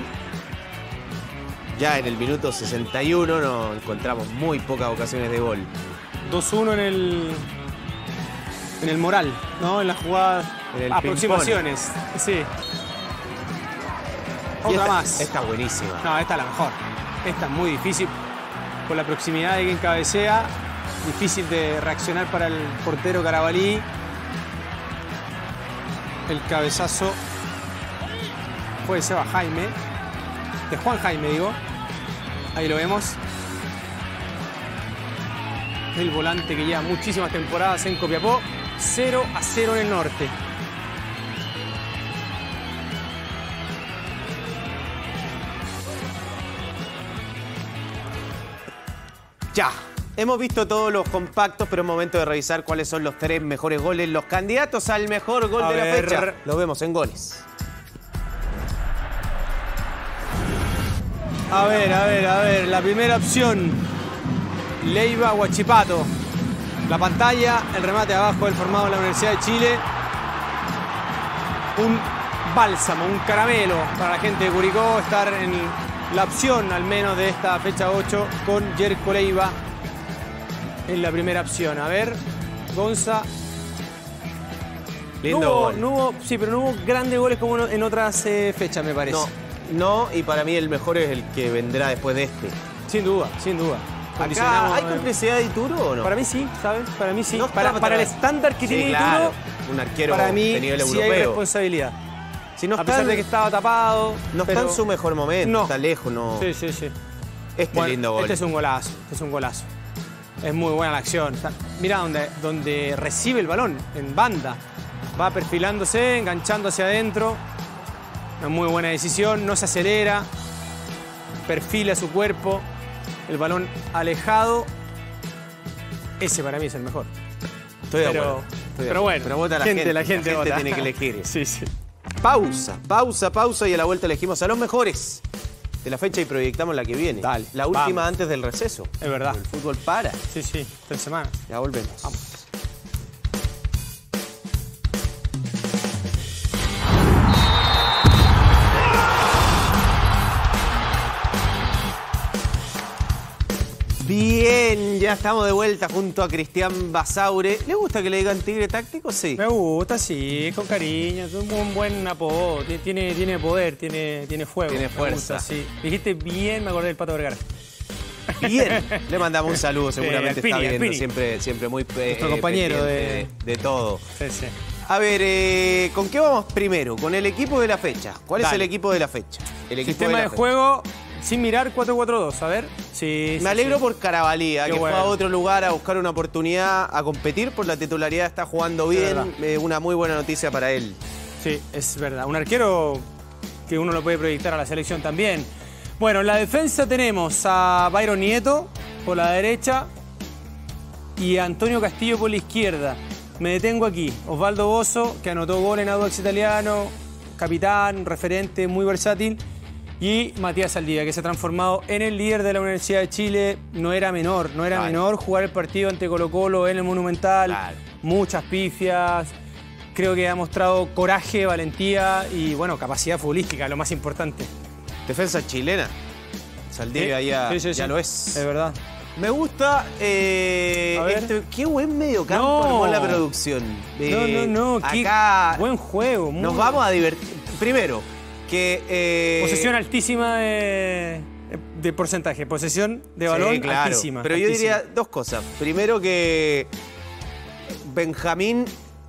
Ya en el minuto 61 nos encontramos muy pocas ocasiones de gol. 2-1 en el moral, ¿no? En las jugadas, en el aproximaciones. Sí. Otra más. Esta es buenísima. No, esta es la mejor. Esta es muy difícil. Con la proximidad de quien cabecea. Difícil de reaccionar para el portero Carabalí. El cabezazo fue de Seba Jaime. De Juan Jaime, digo. Ahí lo vemos. El volante que lleva muchísimas temporadas en Copiapó. 0-0 en el norte. Ya. Hemos visto todos los compactos, pero es momento de revisar cuáles son los 3 mejores goles, los candidatos al mejor gol de la fecha. Lo vemos en goles. A ver. La primera opción. Leiva Huachipato. La pantalla, el remate abajo del formado de la Universidad de Chile. Un bálsamo, un caramelo para la gente de Curicó estar en la opción al menos de esta fecha 8 con Jerko Leiva en la primera opción. A ver, Gonza. Lindo gol. Sí, pero no hubo grandes goles como en otras fechas, me parece. No, y para mí el mejor es el que vendrá después de este. Sin duda. Acá, ¿hay complicidad de Ituro o no? Para mí sí, ¿sabes? Para mí sí. No, para el estándar que tiene claro, Ituro, un arquero para mí de nivel sí europeo. hay responsabilidad. Si no a pesar de que estaba tapado. No está en su mejor momento, está lejos, no. Sí. Lindo gol. Este es un golazo, Es muy buena la acción. Mira donde recibe el balón, en banda. Va perfilándose, enganchando hacia adentro. Una muy buena decisión, no se acelera. Perfila su cuerpo. El balón alejado. Ese para mí es el mejor. Estoy de acuerdo. Pero bueno, pero vota la gente vota. Tiene que elegir. Sí. Pausa y a la vuelta elegimos a los mejores de la fecha y proyectamos la que viene. Dale, la última antes del receso. Es verdad. El fútbol para. Sí, 3 semanas. Ya volvemos. Vamos. Bien, ya estamos de vuelta junto a Cristian Basaure. ¿Le gusta que le digan tigre táctico? Sí. Me gusta, sí, con cariño. Es un buen apodo. Tiene poder, tiene fuego. Tiene fuerza. Gusta, sí. Dijiste bien, me acordé del Pato Vergara. Bien, le mandamos un saludo, seguramente está viendo. Siempre muy nuestro compañero de todo. Sí. A ver, ¿con qué vamos primero? Con el equipo de la fecha. ¿Cuál es el equipo de la fecha? El sistema de juego sin mirar 4-4-2, a ver. Me alegro por Carabalí, que fue a otro lugar a buscar una oportunidad, a competir por la titularidad, está jugando bien, una muy buena noticia para él. Sí, es verdad. Un arquero que uno lo puede proyectar a la selección también. Bueno, en la defensa tenemos a Byron Nieto por la derecha y a Antonio Castillo por la izquierda. Me detengo aquí. Osvaldo Bozo, que anotó gol en Audax Italiano, capitán, referente, muy versátil. Y Matías Saldivia, que se ha transformado en el líder de la Universidad de Chile. No era menor jugar el partido ante Colo-Colo en el Monumental. Muchas pifias. Creo que ha mostrado coraje, valentía y, bueno, capacidad futbolística, lo más importante. Defensa chilena. Saldivia ya lo es. Es verdad. Me gusta qué buen mediocampo armó la producción. No. Acá buen juego. Nos vamos a divertir. Primero, que... posesión altísima de porcentaje. Posesión de balón altísima. Pero yo diría dos cosas. Primero que Benjamín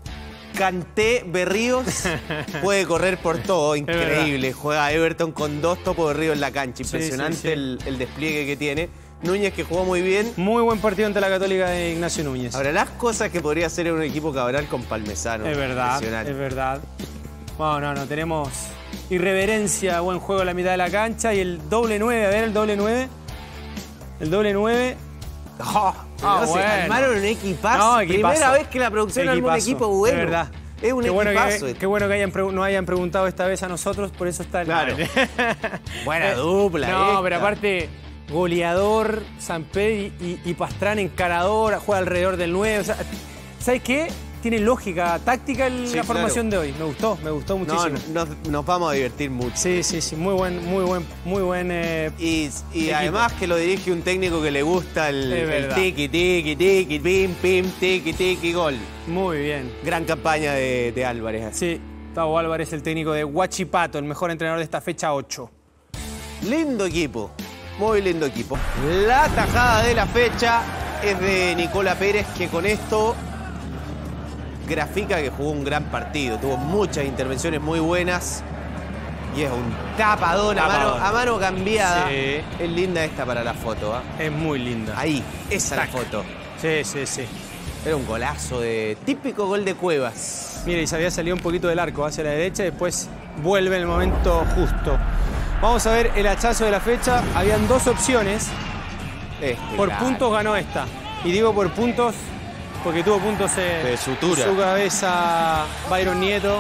Kanté Berríos puede correr por todo, increíble. Juega Everton con 2 Topo Berríos en la cancha. Impresionante el despliegue que tiene. Núñez, que jugó muy bien. Muy buen partido ante la Católica de Ignacio Núñez. Ahora, las cosas que podría hacer en un equipo Cabral con Palmesano. Es verdad. No, tenemos irreverencia, buen juego en la mitad de la cancha y el doble 9, a ver el doble 9. El doble 9 Bueno. Armaron un equipazo. No, equipazo. Primera vez que la producción arma un equipo bueno. Es verdad. Es un equipazo. Qué bueno que nos hayan preguntado esta vez a nosotros, por eso está el... Claro. Buena dupla. No, pero aparte, goleador, Sampedri y Pastrana encarador, juega alrededor del 9. O sea, ¿sabes qué? Tiene lógica táctica la formación de hoy. Me gustó muchísimo. No, nos vamos a divertir mucho. Sí, muy buen y además que lo dirige un técnico que le gusta el tiki, pim, pim, tiki, gol. Muy bien. Gran campaña de Álvarez. Sí, Gustavo Álvarez, el técnico de Huachipato, el mejor entrenador de esta fecha 8. Lindo equipo, muy lindo equipo. La tajada de la fecha es de Nicola Pérez, que con esto grafica que jugó un gran partido. Tuvo muchas intervenciones muy buenas. Y es un tapadón a mano cambiada. Sí. Es linda esta para la foto. Es muy linda. Ahí, esa es la foto. Sí. Era un golazo típico gol de Cuevas. Mira, y se había salido un poquito del arco hacia la derecha. Después vuelve en el momento justo. Vamos a ver el hachazo de la fecha. Habían dos opciones. Por puntos ganó esta. Y digo por puntos porque tuvo puntos de sutura. En su cabeza Byron Nieto.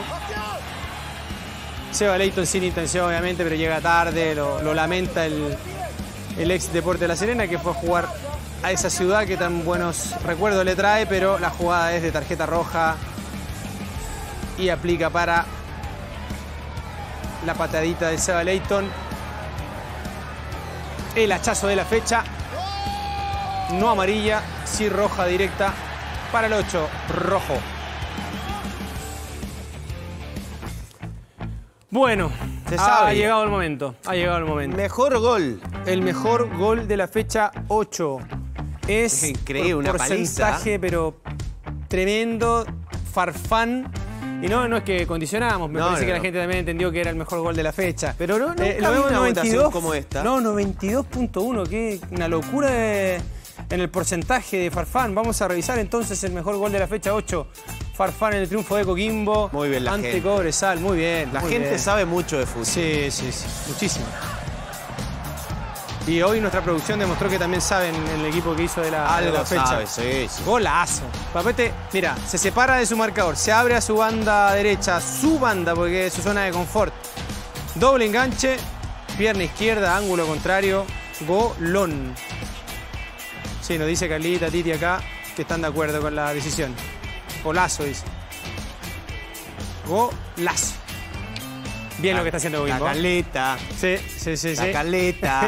Seba Leighton sin intención, obviamente, pero llega tarde. Lo lamenta el ex Deporte de La Serena, que fue a jugar a esa ciudad que tan buenos recuerdos le trae, pero la jugada es de tarjeta roja y aplica para la patadita de Seba Leighton. El hachazo de la fecha. No amarilla, sí roja directa. Para el 8, rojo. Bueno, ha llegado el momento. Mejor gol. El mejor gol de la fecha 8. Es increíble, una porcentaje, paliza. Pero tremendo. Farfán. Y no es que condicionábamos. Me parece que la gente también entendió que era el mejor gol de la fecha. Pero no, lo vemos una 92 como esta. No, 92.1. Qué una locura en el porcentaje de Farfán. Vamos a revisar entonces el mejor gol de la fecha 8. Farfán en el triunfo de Coquimbo. Muy bien la ante gente. Cobresal. Muy bien. La gente sabe mucho de fútbol. Sí. Muchísimo. Y hoy nuestra producción demostró que también saben el equipo que hizo de la fecha. Sí. Golazo. Papete, mira, se separa de su marcador. Se abre a su banda derecha. Su banda, porque es su zona de confort. Doble enganche. Pierna izquierda, ángulo contrario. Golón. Sí, nos dice Carlita, Titi acá, que están de acuerdo con la decisión. Golazo, dice. Golazo. Bien lo que está haciendo Coquimbo. La caleta. Sí. La caleta.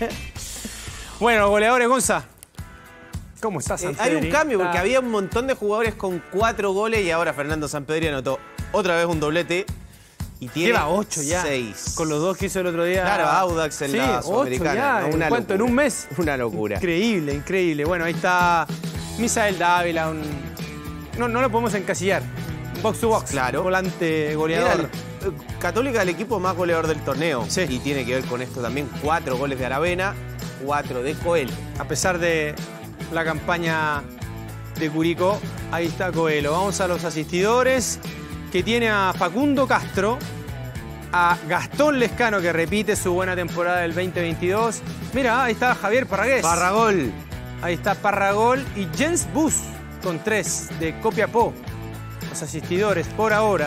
Bueno, goleadores, Gonza. ¿Cómo estás, Sampedri? Hay un cambio, porque había un montón de jugadores con 4 goles y ahora Fernando Sampedri anotó otra vez un doblete. Y tiene lleva 8 ya. 6. Con los 2 que hizo el otro día. Claro, Audax en la Sudamericana. ¿En cuánto? ¿En un mes? Una locura. Increíble. Bueno, ahí está Misael Dávila. No lo podemos encasillar. Box to box. Claro. Volante goleador. Católica el equipo más goleador del torneo. Sí. Y tiene que ver con esto también. 4 goles de Aravena, 4 de Coelho. A pesar de la campaña de Curicó, ahí está Coelho. Vamos a los asistidores, que tiene a Facundo Castro, a Gastón Lescano, que repite su buena temporada del 2022. Mira, ahí está Javier Parragués. Parragol. Ahí está Parragol y Jens Bus con 3 de Copiapó. Los asistidores por ahora.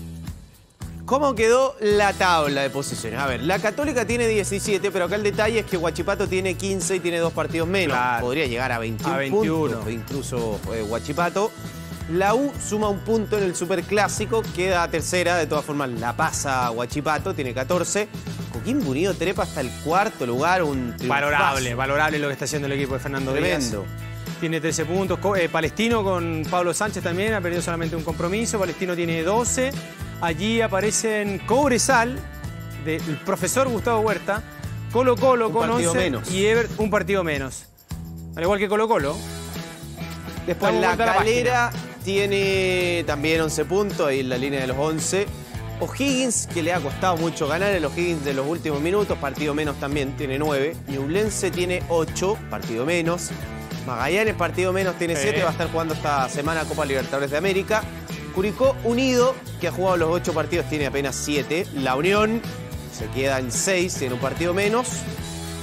¿Cómo quedó la tabla de posiciones? A ver, la Católica tiene 17, pero acá el detalle es que Huachipato tiene 15 y tiene 2 partidos menos. Claro. Podría llegar a 21 puntos, incluso Huachipato. La U suma un punto en el Superclásico, queda tercera, de todas formas la pasa Huachipato, tiene 14. Coquimbo Unido trepa hasta el 4º lugar, un triunfazo. Valorable lo que está haciendo el equipo de Fernando Tremendo. Díaz. Tiene 13 puntos. Palestino con Pablo Sánchez también ha perdido solamente un compromiso. Palestino tiene 12. Allí aparecen Cobresal, del profesor Gustavo Huerta, Colo-Colo con 11 menos. y Ever un partido menos. Al igual que Colo-Colo. Después la Calera tiene también 11 puntos, ahí en la línea de los 11. O'Higgins, que le ha costado mucho ganar, el O'Higgins de los últimos minutos, partido menos también, tiene 9. Ñublense tiene 8, partido menos. Magallanes, partido menos, tiene 7, va a estar jugando esta semana Copa Libertadores de América. Curicó Unido, que ha jugado los 8 partidos, tiene apenas 7. La Unión se queda en 6, tiene un partido menos.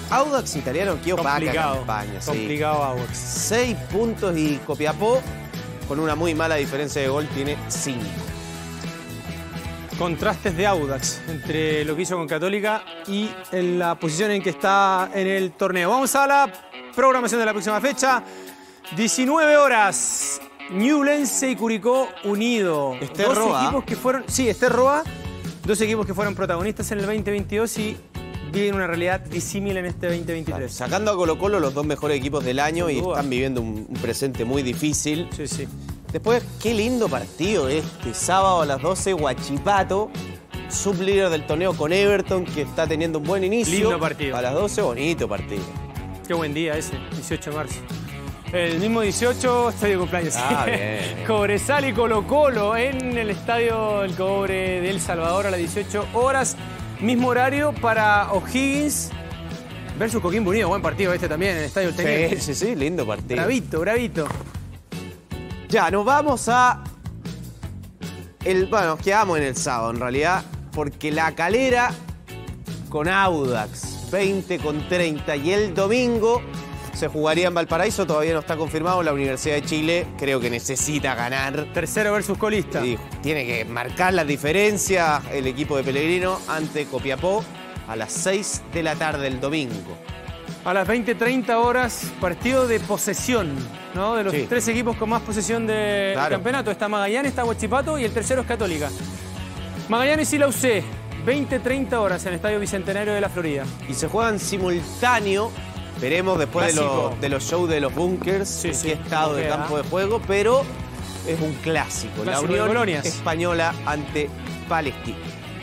Audax Italiano, qué opaca campaña. Complicado Audax. 6 puntos y Copiapó, con una muy mala diferencia de gol, tiene 5. Contrastes de Audax entre lo que hizo con Católica y en la posición en que está en el torneo. Vamos a la programación de la próxima fecha. 19 horas. Ñublense y Curicó unido. Equipos que fueron, sí, Roa. 2 equipos que fueron protagonistas en el 2022 y viven una realidad disímil en este 2023. Sacando a Colo-Colo, los 2 mejores equipos del año, y están viviendo un presente muy difícil. Sí, sí. Después, qué lindo partido este sábado a las 12, Huachipato, sublíder del torneo con Everton, que está teniendo un buen inicio. Lindo partido. A las 12, bonito partido. Qué buen día ese, 18 de marzo. El mismo 18, estadio de cumpleaños. Bien. Cobresal y Colo-Colo en el estadio del Cobre de El Salvador a las 18 horas. Mismo horario para O'Higgins versus Coquimbo Unido. Buen partido este también en el estadio del Teniente. Sí, lindo partido. Bravito, bravito. Ya, nos vamos a... Bueno, nos quedamos en el sábado en realidad, porque La Calera con Audax, 20-30. Y el domingo se jugaría en Valparaíso, todavía no está confirmado. La Universidad de Chile creo que necesita ganar. Tercero versus colista. Y tiene que marcar las diferencias el equipo de Pellegrino ante Copiapó a las 6 de la tarde el domingo. A las 20-30 horas, partido de posesión, ¿no? De los 3 equipos con más posesión del campeonato. Está Magallanes, está Huachipato y el tercero es Católica. Magallanes y la UC, 20-30 horas en el Estadio Bicentenario de la Florida. Y se juegan simultáneo. Veremos después de los shows de los bunkers en qué estado de campo de juego, pero es un clásico. La Unión Española ante Palestina.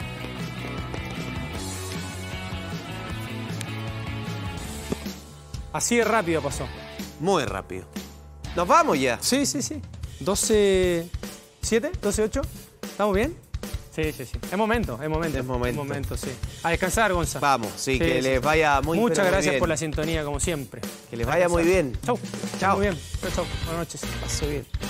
Así de rápido pasó. Muy rápido. ¿Nos vamos ya? Sí. 12-7, 12-8. ¿Estamos bien? Sí. Es momento, sí. A descansar, Gonza. Vamos, que les vaya muy bien. Muchas gracias por la sintonía, como siempre. Que les vaya muy bien. Chau. Muy bien. Chau. Buenas noches. Pasó bien.